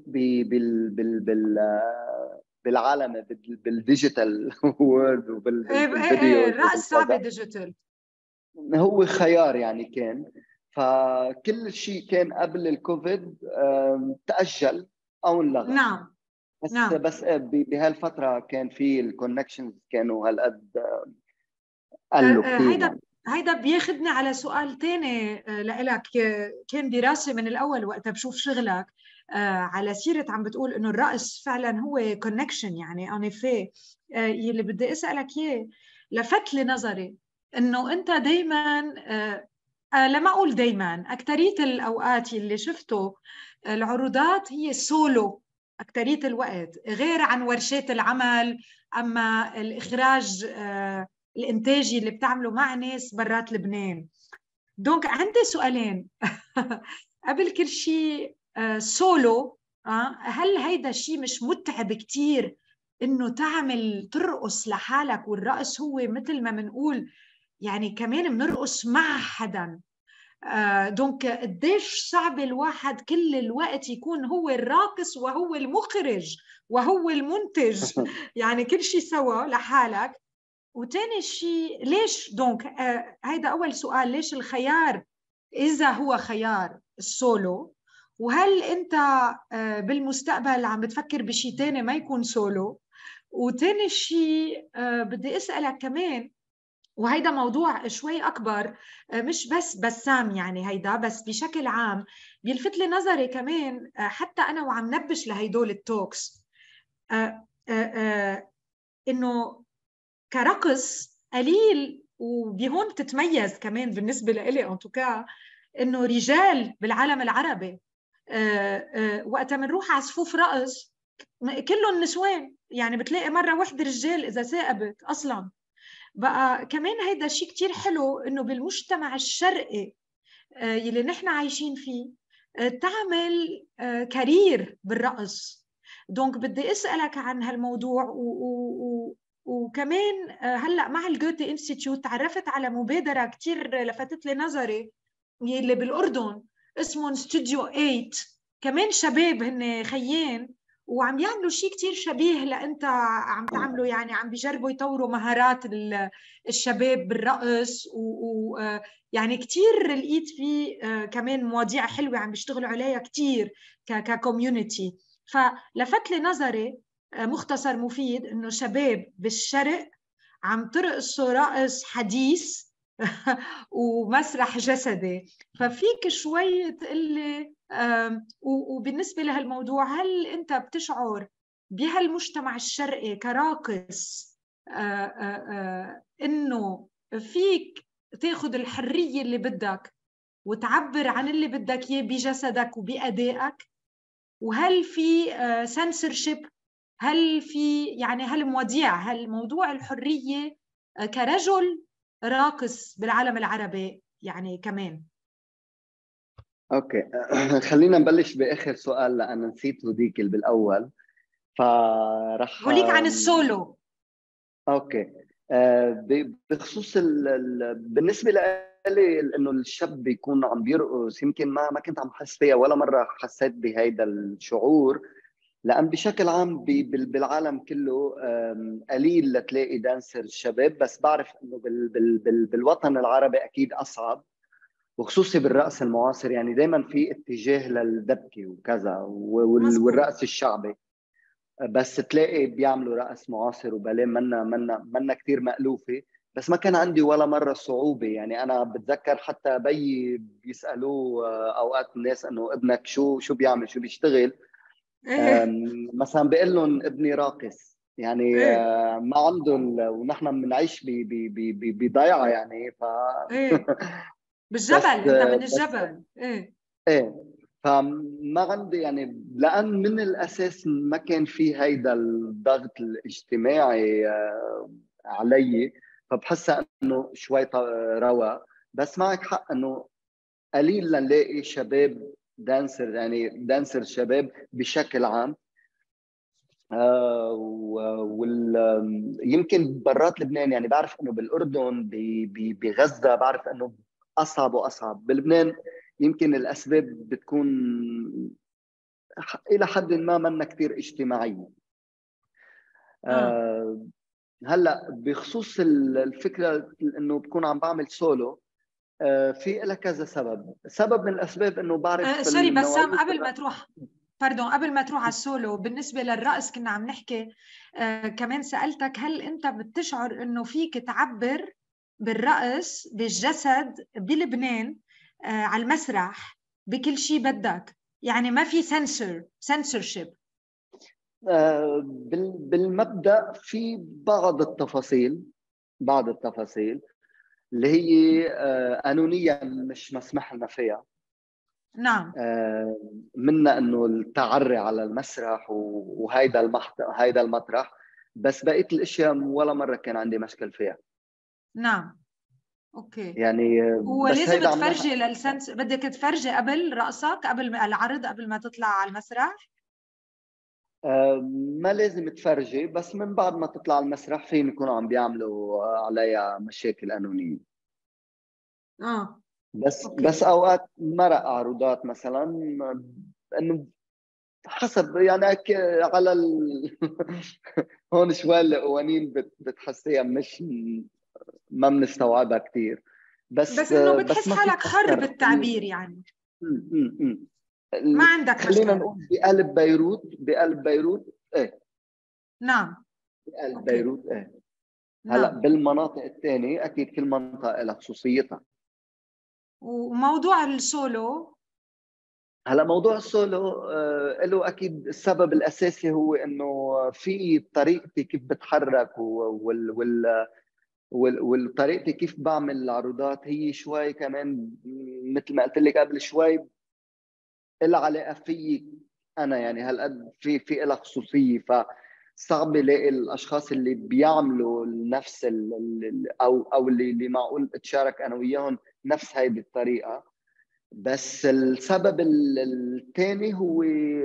بالعالم بالديجيتال وورد ايه وبالفيديوز الرقص صعب وبالكذا. ديجيتال. هو خيار يعني كان. فكل شيء كان قبل الكوفيد تأجل أو انلغى. نعم نعم. بس بهالفترة كان في الكونكشنز كانوا هالقد قلوا كثير هيدا يعني. هيدا بياخدني على سؤال تاني لإلك. كان دراسة من الأول وقتها بشوف شغلك على سيرة عم بتقول إنه الرقص فعلا هو كونكشن، يعني أنا في يلي بدي أسألك إياه لفت لي نظري إنه أنت دايما لما أقول دايما أكترية الأوقات اللي شفته العروضات هي سولو أكترية الوقت، غير عن ورشات العمل. أما الإخراج الإنتاجي اللي بتعمله مع ناس برات لبنان. دونك عندي سؤالين. قبل كل شيء سولو، هل هيدا الشيء مش متعب كتير إنه تعمل ترقص لحالك؟ والرقص هو مثل ما منقول يعني كمان بنرقص مع حدا. دونك قديش صعب الواحد كل الوقت يكون هو الراقص وهو المخرج وهو المنتج، يعني كل شيء سوا لحالك. وتاني شيء ليش دونك هيدا أول سؤال، ليش الخيار إذا هو خيار السولو؟ وهل أنت بالمستقبل عم بتفكر بشيء تاني ما يكون سولو؟ وتاني شيء بدي أسألك كمان، وهيدا موضوع شوي أكبر، مش بس بسام يعني هيدا، بس بشكل عام بيلفت لي نظري كمان حتى أنا وعم نبش لهيدول التوكس إنه كرقص قليل. وبهون تتميز كمان بالنسبة لإلي أنتوكا إنه رجال بالعالم العربي وقتا منروح على صفوف رقص كلهم نسوان، يعني بتلاقي مرة واحدة رجال إذا ثاقبت أصلاً. بقى كمان هيدا شيء كتير حلو إنه بالمجتمع الشرقي يلي نحن عايشين فيه تعمل كارير بالرقص. دونك بدي أسألك عن هالموضوع. وكمان هلأ مع الجوتي انستيتيوت تعرفت على مبادرة كتير لفتت لي نظري يلي بالأردن اسمه استوديو 8. كمان شباب هن خيين وعم يعملوا شيء كتير شبيه لأنت عم تعملوا، يعني عم بيجربوا يطوروا مهارات الشباب بالرقص. يعني كتير لقيت فيه كمان مواضيع حلوة عم بيشتغلوا عليها كتير ككوميونيتي. فلفت لي نظري مختصر مفيد إنه شباب بالشرق عم ترقصوا رقص حديث ومسرح جسدي. ففيك شوي تقلي وبالنسبة لهالموضوع هل أنت بتشعر بهالمجتمع الشرقي كراقص إنه فيك تاخد الحرية اللي بدك وتعبر عن اللي بدك إياه بجسدك وبأدائك؟ وهل في سنسورشيب؟ هل في يعني هل موضوع الحرية كرجل راقص بالعالم العربي يعني كمان؟ اوكي. خلينا نبلش باخر سؤال لان نسيت هديك اللي بالاول، فرح قوليك عن السولو. اوكي. بخصوص بالنسبه لي انه الشاب يكون عم بيرقص، يمكن ما كنت عم حس فيها ولا مره حسيت بهيدا الشعور، لان بشكل عام بالعالم كله قليل لتلاقي دانسر شباب. بس بعرف انه بالوطن العربي اكيد اصعب، وخصوصي بالرقص المعاصر. يعني دائما في اتجاه للدبكه وكذا والرقص الشعبي، بس تلاقي بيعملوا رقص معاصر وباليه منا كثير مألوفه. بس ما كان عندي ولا مره صعوبه. يعني انا بتذكر حتى بيي بيسالوه اوقات الناس انه ابنك شو بيعمل، شو بيشتغل. مثلا بيقول لهم ابني راقص، يعني ما عندهم. ونحن بنعيش بضيعه يعني. بالجبل، انت من الجبل. ايه. فما عندي يعني، لأن من الأساس ما كان في هيدا الضغط الاجتماعي علي، فبحسها إنه شوي روا. بس معك حق إنه قليل لنلاقي شباب دانسر، يعني دانسر شباب بشكل عام. يمكن برات لبنان، يعني بعرف انه بالاردن بغزه بعرف انه اصعب واصعب. بلبنان يمكن الاسباب بتكون الى حد ما منا كثير اجتماعيه. هلا بخصوص الفكره انه بكون عم بعمل سولو، في لها كذا سبب. سبب من الاسباب انه بعرف سوري بسام، قبل ما تروح على السولو، بالنسبه للرقص كنا عم نحكي كمان. سالتك هل انت بتشعر انه فيك تعبر بالرقص بالجسد بلبنان على المسرح بكل شيء بدك، يعني ما في سنسورشيب؟ بالمبدا في بعض التفاصيل اللي هي قانونيا مش مسمح لنا فيها. نعم. منا انه التعري على المسرح هيدا المطرح، بس بقيه الاشياء ولا مره كان عندي مشكل فيها. نعم اوكي. يعني ولازم تفرجي للسنس، بدك تفرجي قبل رقصك، قبل العرض، قبل ما تطلع على المسرح؟ ما لازم تفرجي، بس من بعد ما تطلع على المسرح فين يكونوا عم بيعملوا عليها مشاكل قانونيه. بس اوقات مرق عروضات مثلا انه حسب يعني على هون شوي القوانين بتحسيها مش ما بنستوعبها كثير، بس انه بتحس ما حالك حر بالتعبير يعني. ما عندك خلينا مشكلة. نقول بقلب بيروت ايه. نعم بقلب بيروت ايه. هلا نعم. بالمناطق الثانيه اكيد كل منطقه لها خصوصيتها. وموضوع السولو، هلا موضوع السولو له اكيد السبب الاساسي هو انه في طريقتي كيف بتحرك وطريقتي كيف بعمل العروضات هي شوي كمان مثل ما قلت لك قبل شوي لها علاقه في انا، يعني هالقد في لها خصوصيه، فصعب الاقي الاشخاص اللي بيعملوا نفس او اللي معقول اتشارك انا وياهم نفس هيدي الطريقه. بس السبب الثاني هو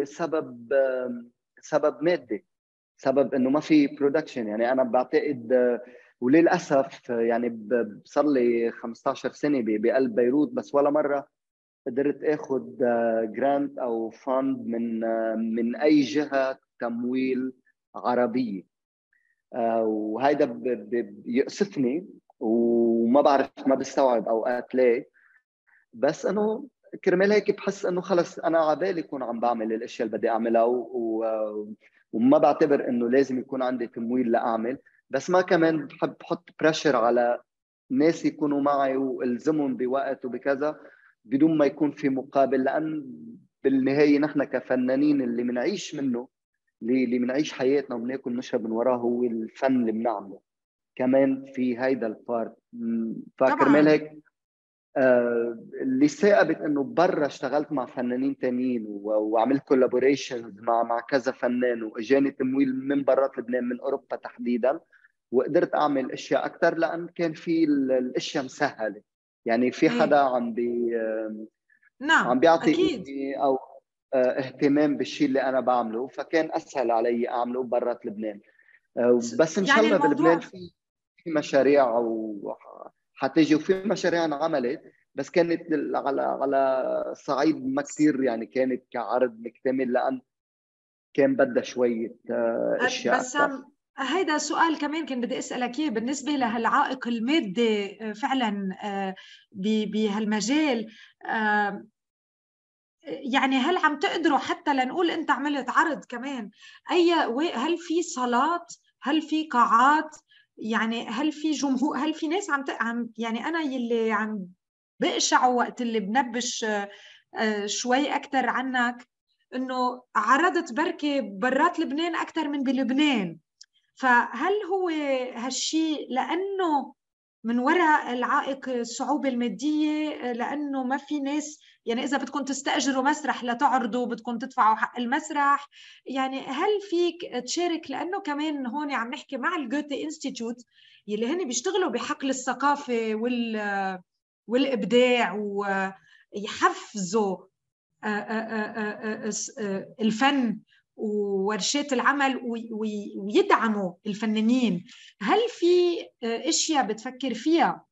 سبب مادي، سبب انه ما في برودكشن. يعني انا بعتقد وللاسف يعني صار لي 15 سنه بقلب بيروت، بس ولا مره قدرت اخذ جرانت او فاند من اي جهه تمويل عربيه. وهيدا بيأسفني وما بعرف، ما بستوعب اوقات ليه. بس انه كرمال هيك بحس انه خلص انا عبالي اكون عم بعمل الاشياء اللي بدي اعملها وما بعتبر انه لازم يكون عندي تمويل لاعمل. بس ما كمان بحب احط بريشر على ناس يكونوا معي والزمهم بوقت وبكذا بدون ما يكون في مقابل، لان بالنهايه نحن كفنانين اللي بنعيش منه، اللي بنعيش حياتنا وبناكل نشرب من وراه هو الفن اللي بنعمله كمان في هيدا البارت. فكرمال هيك اللي ثاقبت انه برا اشتغلت مع فنانين تانيين وعملت كولابوريشنز مع كذا فنان، واجاني تمويل من برات لبنان من اوروبا تحديدا، وقدرت اعمل اشياء اكثر لان كان في الاشياء مسهله. يعني في حدا نعم عم بيعطي اكيد او اهتمام بالشيء اللي انا بعمله، فكان اسهل علي اعمله برات لبنان. بس ان شاء يعني الله بلبنان الموضوع في مشاريع حتيجي، وفي مشاريع انعملت بس كانت على صعيد ما كثير يعني كانت كعرض مكتمل، لان كان بدها شويه اشياء بس اكثر. هيدا سؤال كمان كان بدي اسالك اياه بالنسبه لهالعائق المادي فعلا بهالمجال. يعني هل عم تقدروا حتى لنقول انت عملت عرض كمان، هل في صالات، هل في قاعات، يعني هل في جمهور، هل في ناس يعني انا يلي عم بقشع وقت اللي بنبش شوي اكثر عنك انه عرضت بركة برات لبنان اكثر من بلبنان، فهل هو هالشيء لانه من وراء العائق الصعوبة المادية، لأنه ما في ناس، يعني إذا بدكم تستأجروا مسرح لتعرضوا بدكم تدفعوا حق المسرح. يعني هل فيك تشارك، لأنه كمان هون عم نحكي مع الجوتي انستيتيوت يلي هن بيشتغلوا بحقل الثقافة والإبداع ويحفزوا الفن وورشات العمل ويدعموا الفنانين. هل في اشياء بتفكر فيها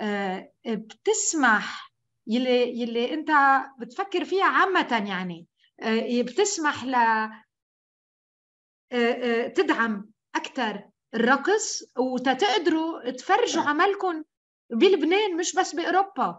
بتسمح يلي انت بتفكر فيها عامة، يعني بتسمح تدعم اكثر الرقص وتقدروا تفرجوا عملكم بلبنان مش بس باوروبا؟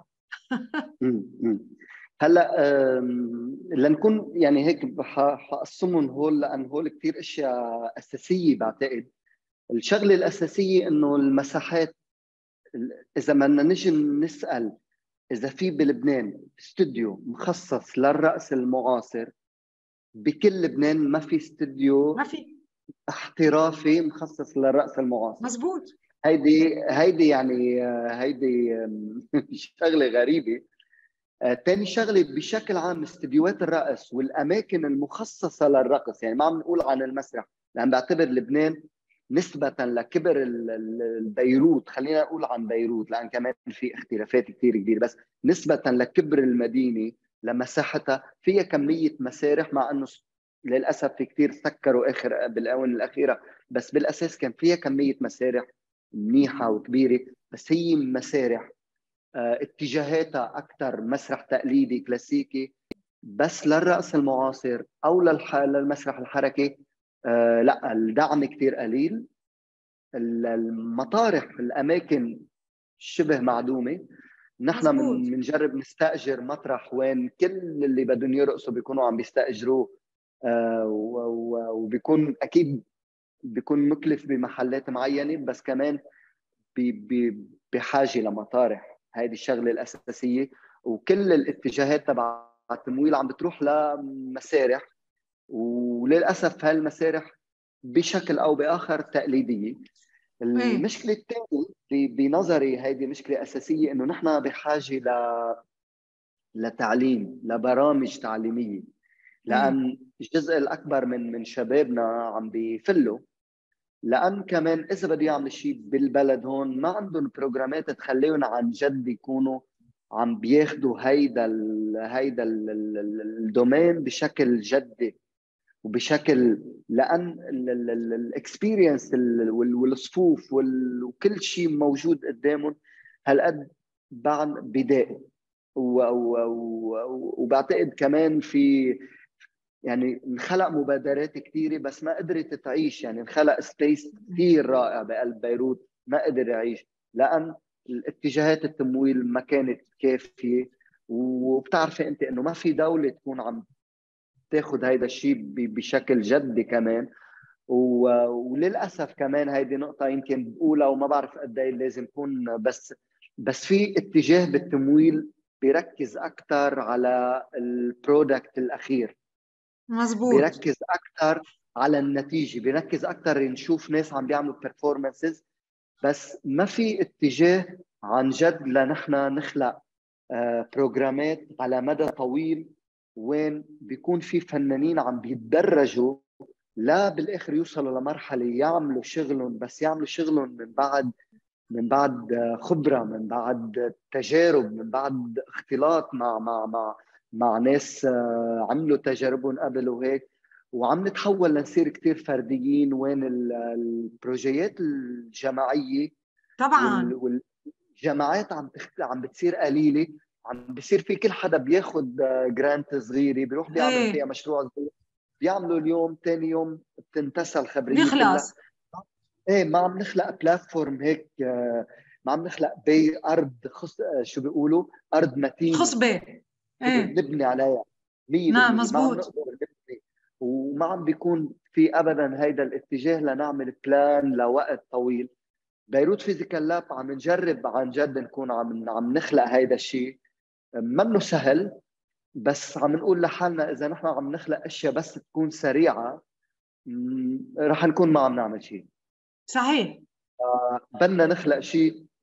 هلا لنكون يعني هيك حقسمهم هول، لان هول كثير اشياء اساسيه. بعتقد الشغله الاساسيه انه المساحات، اذا بدنا نجي نسال اذا في بلبنان استوديو مخصص للرقص المعاصر، بكل لبنان ما في استوديو ما في احترافي مخصص للرقص المعاصر. مزبوط. هيدي يعني هيدي شغله غريبه. تاني شغله بشكل عام استديوهات الرقص والاماكن المخصصه للرقص، يعني ما عم نقول عن المسرح لان بعتبر لبنان نسبه لكبر بيروت، خلينا نقول عن بيروت لان كمان في اختلافات كثير كبيره، بس نسبه لكبر المدينه لمساحتها فيها كميه مسارح، مع انه للاسف في كثير سكروا بالاونه الاخيره، بس بالاساس كان فيها كميه مسارح منيحه وكبيره. بس هي مسارح اتجاهاتها اكثر مسرح تقليدي كلاسيكي، بس للرقص المعاصر او للمسرح الحركي لا، الدعم كثير قليل. المطارح الاماكن شبه معدومه. نحن بنجرب نستاجر مطرح وين كل اللي بدهم يرقصوا بيكونوا عم بيستاجروه، وبيكون اكيد بيكون مكلف بمحلات معينه، بس كمان بحاجه لمطارح. هذه الشغله الاساسيه، وكل الاتجاهات تبع التمويل عم بتروح لمسارح، وللاسف هالمسارح بشكل او باخر تقليديه. المشكله الثانيه بنظري هذه مشكله اساسيه، انه نحن بحاجه لتعليم، لبرامج تعليميه، لان الجزء الاكبر من شبابنا عم بيفلوا، لان كمان اذا بده يعمل شيء بالبلد هون ما عندهم بروجرامات تخليهم عن جد يكونوا عم بياخذوا هيدا الدومين بشكل جدي وبشكل، لان الاكسبيرينس والصفوف وكل شيء موجود قدامهم هالقد بدائي. وبعتقد كمان في يعني انخلق مبادرات كثيره بس ما قدرت تعيش، يعني انخلق سبيس كثير رائع بقلب بيروت ما قدر يعيش لان الاتجاهات التمويل ما كانت كافيه. وبتعرفي انت انه ما في دوله تكون عم تاخذ هيدا الشيء بشكل جدي كمان. وللاسف كمان هيدي نقطه يمكن بقولها وما بعرف قد ايه لازم يكون، بس في اتجاه بالتمويل بيركز اكثر على البرودكت الاخير، مزبوط، بيركز اكثر على النتيجه، بيركز اكثر نشوف ناس عم بيعملوا بيرفورمانسز، بس ما في اتجاه عن جد لنحن نخلق بروجرامات على مدى طويل وين بيكون في فنانين عم بيتدرجوا لا بالاخر يوصلوا لمرحله يعملوا شغلهم، بس يعملوا شغلهم من بعد خبره، من بعد تجارب، من بعد اختلاط مع ناس عملوا تجاربهم قبل وهيك، وعم نتحول لنصير كتير فرديين وين البروجيات الجماعيه طبعا والجماعات عم بتصير قليله، عم بصير في كل حدا بياخذ جرانت صغيره بيروح بيعمل فيها مشروع صغير، بيعملوا اليوم ثاني يوم بتنتسى الخبريه كلها. ايه ما عم نخلق بلاتفورم هيك، ما عم نخلق ارض شو بيقولوا ارض متينه خصبه نبني عليها 100%. نعم ما عم مزبوط. نقدر نبني، وما عم بيكون في ابدا هيدا الاتجاه لنعمل بلان لوقت طويل. بيروت فيزيكال لاب عم نجرب عن جد نكون عم نخلق هيدا الشيء، منه سهل، بس عم نقول لحالنا اذا نحن عم نخلق اشياء بس تكون سريعه رح نكون ما عم نعمل شيء. صحيح. بدنا نخلق شيء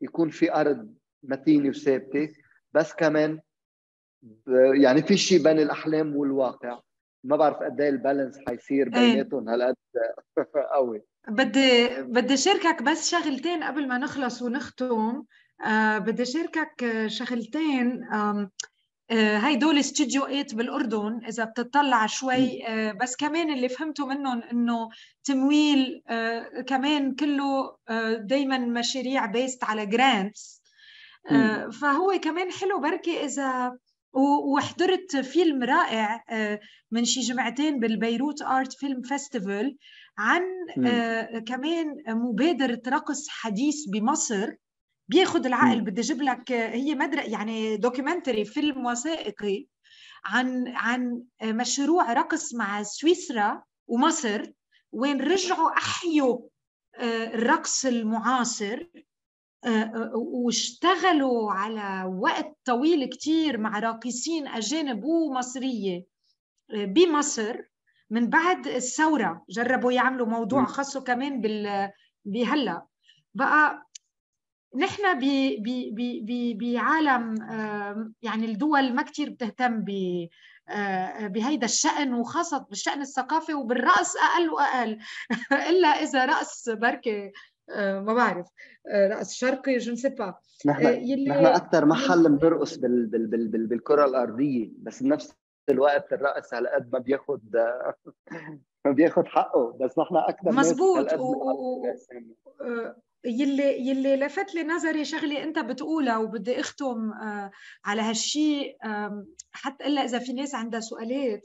يكون في أرض متينة وثابتة، بس كمان يعني في شيء بين الأحلام والواقع. ما بعرف قد ايه البالانس حيصير بيناتهم هالقد قوي. بدي شاركك بس شغلتين قبل ما نخلص ونختم. بدي شاركك شغلتين. هاي دول استوديو 8 بالأردن إذا بتطلع شوي. بس كمان اللي فهمته منهم إنه تمويل كمان كله دايما مشاريع بيست على جرانتس. فهو كمان حلو بركي إذا وحضرت فيلم رائع من شي جمعتين بالبيروت آرت فيلم فيستيفال عن كمان مبادرة رقص حديث بمصر بياخد العقل. بدي اجيب لك هي يعني دوكيومنتري فيلم وثائقي عن مشروع رقص مع سويسرا ومصر، وين رجعوا احيوا الرقص المعاصر واشتغلوا على وقت طويل كتير مع راقصين اجانب ومصريه بمصر. من بعد الثوره جربوا يعملوا موضوع خاصه كمان بهلا. بقى نحن بعالم يعني الدول ما كتير بتهتم بهيدا الشأن، وخاصة بالشأن الثقافي، وبالرقص أقل وأقل إلا إذا رقص بركة ما بعرف رقص شرقي جنسبا. نحن أكثر محل بنرقص بالكرة الأرضية، بس بنفس الوقت الرقص هالقد ما بياخد حقه، بس نحن أكثر ناس مزبوط. يلي لفت لي نظري شغلي انت بتقولها، وبدي اختم على هالشيء حتى الا اذا في ناس عندها سؤالات.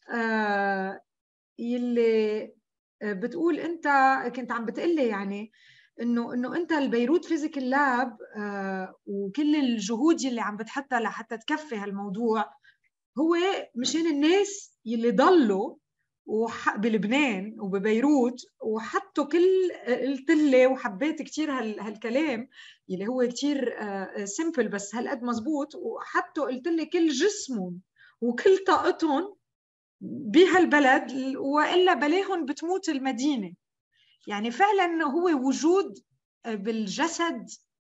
يلي بتقول انت كنت عم بتقلي يعني انه انت البيروت فيزيكال لاب وكل الجهود اللي عم بتحطها لحتى تكفي هالموضوع هو مشان الناس يلي ضلوا بلبنان وببيروت وحطوا كل التلة. وحبيت كتير هالكلام اللي هو كتير سيمبل بس هالقد مزبوط. وحطوا التلة كل جسمهم وكل طاقتهم بهالبلد، وإلا بلاهم بتموت المدينة. يعني فعلا هو وجود بالجسد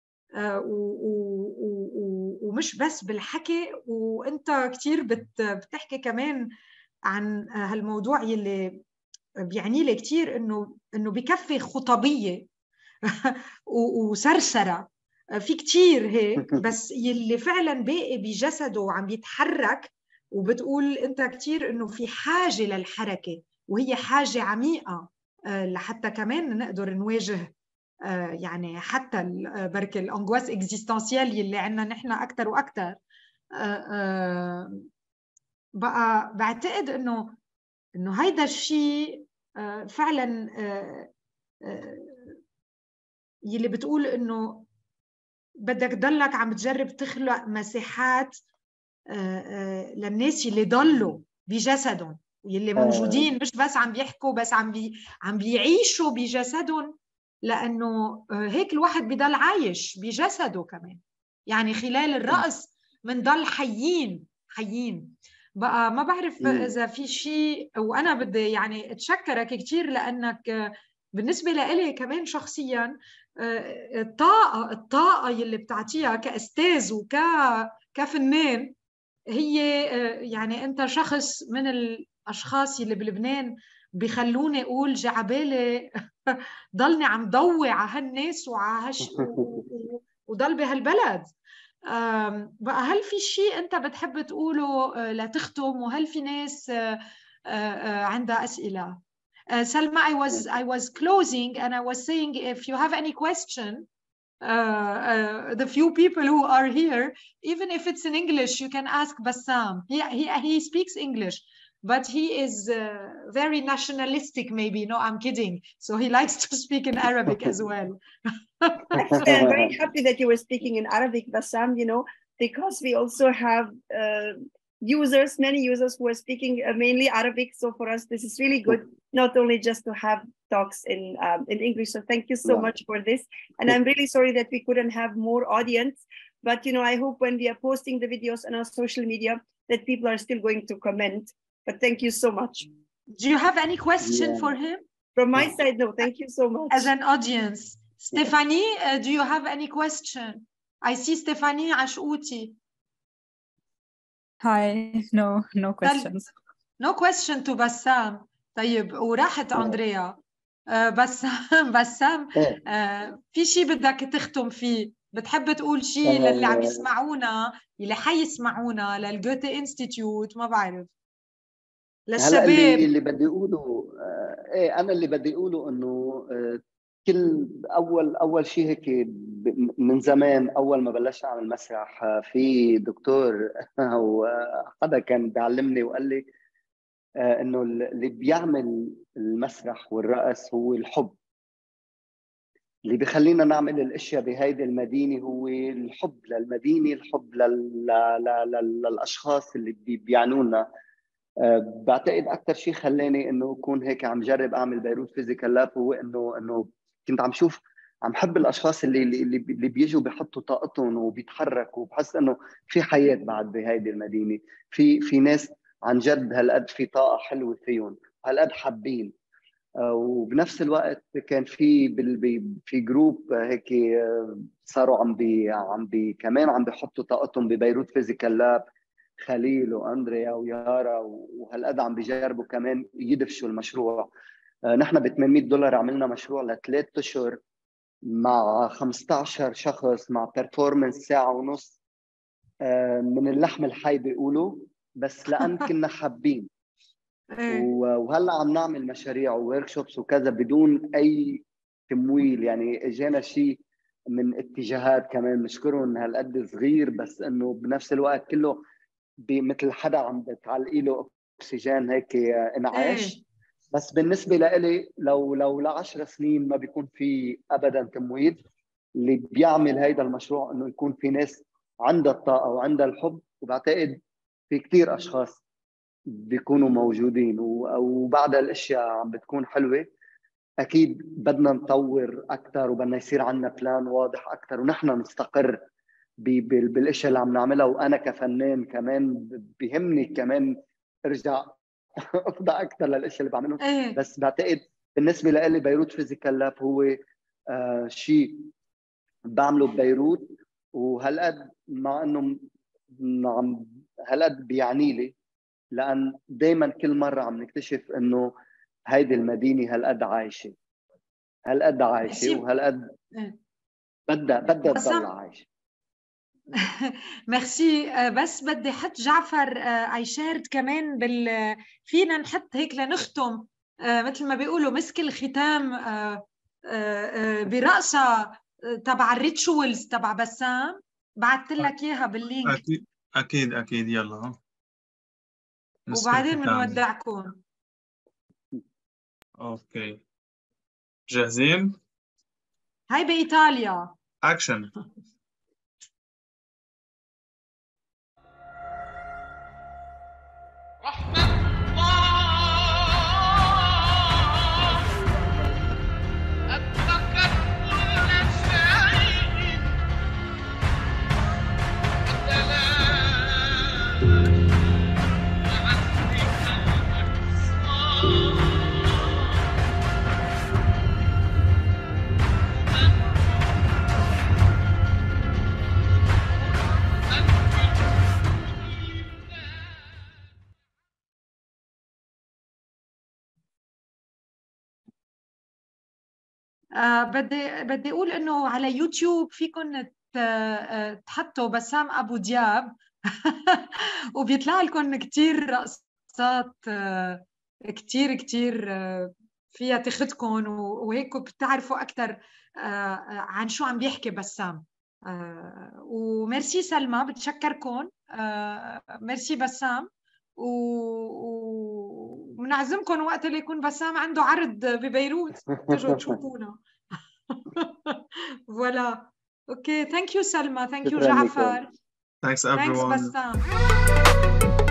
ومش بس بالحكي. وانت كتير بتحكي كمان عن هالموضوع يلي بيعني لي كتير انه بكفي خطبيه وسرسره في كتير هيك، بس يلي فعلا باقي بجسده وعم بيتحرك. وبتقول انت كتير انه في حاجه للحركه، وهي حاجه عميقه لحتى كمان نقدر نواجه يعني حتى بركة الانغواس اكزيستانسيال يلي عندنا نحن اكثر واكثر. بقى بعتقد انه هيدا الشيء فعلا يلي بتقول انه بدك ضلك عم تجرب تخلق مساحات للناس يلي ضلوا بجسدهم ويلي موجودين، مش بس عم بيحكوا، بس عم بيعيشوا بجسدهم، لانه هيك الواحد بيضل عايش بجسده كمان. يعني خلال الرقص منضل حيين. بقى ما بعرف اذا في شيء، وانا بدي يعني اتشكرك كثير لانك بالنسبه لإلي كمان شخصيا الطاقه يلي بتعطيها كاستاذ كفنان هي يعني انت شخص من الاشخاص يلي بلبنان بيخلوني اقول جعبالي ضلني عم ضوي على هالناس وضل بهالبلد. بقى هل في شيء أنت بتحب تقوله لتختم؟ وهل في ناس عندها أسئلة؟ سلمى, I was closing and I was saying if you have any question, the few people who are here, even if it's in English, you can ask Bassam. He speaks English, but he is very nationalistic maybe. No, I'm kidding. So he likes to speak in Arabic as well. Actually, I'm very happy that you were speaking in Arabic, Bassam, because we also have many users who are speaking mainly Arabic. So for us, this is really good, not only just to have talks in English. So thank you so much for this. And I'm really sorry that we couldn't have more audience, but I hope when we are posting the videos on our social media that people are still going to comment. But thank you so much. Do you have any question for him? From my side, no, thank you so much. As an audience. Stephanie, do you have any question? I see Stephanie Ashouti. Hi, no questions. No question to Bassam. طيب وراحت أندريا. بسام في شيء بدك تختم فيه؟ بتحب تقول شيء للي عم يسمعونا، اللي حيسمعونا للجوته انستيتيوت؟ ما بعرف. للشباب. هلا اللي بدي اقوله انا اللي بدي اقوله انه كل اول شيء هيك من زمان، اول ما بلشت اعمل مسرح في دكتور او حدا كان بيعلمني وقال لي انه اللي بيعمل المسرح والرقص هو الحب. اللي بيخلينا نعمل الاشياء بهيدي المدينه هو الحب للمدينه، الحب للاشخاص اللي بيعنونا. بعتقد اكثر شيء خلاني انه اكون هيك عم جرب اعمل بيروت فيزيكال لاب هو انه كنت عم شوف، عم حب الاشخاص اللي بيجوا بيحطوا طاقتهم وبيتحركوا، وبحس انه في حياه بعد بهيدي المدينه، في ناس عن جد هالقد في طاقه حلوه فيهم، هالقد حابين. وبنفس الوقت كان في جروب هيك صاروا كمان عم بيحطوا طاقتهم ببيروت فيزيكال لاب، خليل واندريا ويارا، وهالقد عم بيجربوا كمان يدفشوا المشروع. نحن ب $800 عملنا مشروع ل3 اشهر مع 15 شخص، مع بيرفورمانس ساعه ونص من اللحم الحي بيقولوا، بس لان كنا حابين. وهلا عم نعمل مشاريع وورك شوبس وكذا بدون اي تمويل، يعني اجانا شيء من اتجاهات كمان نشكرهم هالقد صغير، بس انه بنفس الوقت كله مثل حدا عم بتعلقي له اكسجين هيك انعاش. بس بالنسبه لإلي لو ل10 سنين ما بيكون في ابدا تمويل، اللي بيعمل هيدا المشروع انه يكون في ناس عندها الطاقه وعندها الحب، وبعتقد في كثير اشخاص بيكونوا موجودين وبعد الاشياء عم بتكون حلوه. اكيد بدنا نطور اكثر وبدنا يصير عندنا بلان واضح اكثر، ونحن نستقر بالاشياء اللي عم نعملها. وانا كفنان كمان بيهمني كمان ارجع افضى اكثر للاشياء اللي بعملهم. بس بعتقد بالنسبه لي بيروت فيزيكال لاب هو شيء بعمله ببيروت، وهالقد مع انه هالقد بيعني لي، لان دائما كل مره عم نكتشف انه هيدي المدينه هالقد عايشه، وهالقد بدها تضل عايشه. ميرسي. بس بدي احط جعفر اي شيرد كمان فينا نحط هيك لنختم مثل ما بيقولوا مسك الختام برقصه تبع الريتشولز تبع بسام، بعثت لك اياها باللينك. اكيد يلا وبعدين بنودعكم. اوكي جاهزين؟ هاي بايطاليا. اكشن. بدي اقول انه على يوتيوب فيكم تحطوا بسام ابو دياب وبيطلع لكم كتير رقصات كتير فيها تاخدكم وهيك بتعرفوا اكثر عن شو عم بيحكي بسام. وميرسي سلمى، بتشكركم. ميرسي بسام، وبنعزمكم وقت اللي يكون بسام عنده عرض ببيروت تجوا تشوفونا. فوالا. اوكي، ثانك يو سلمى، ثانك يو جعفر، Thanks everyone. ثانكس بسام.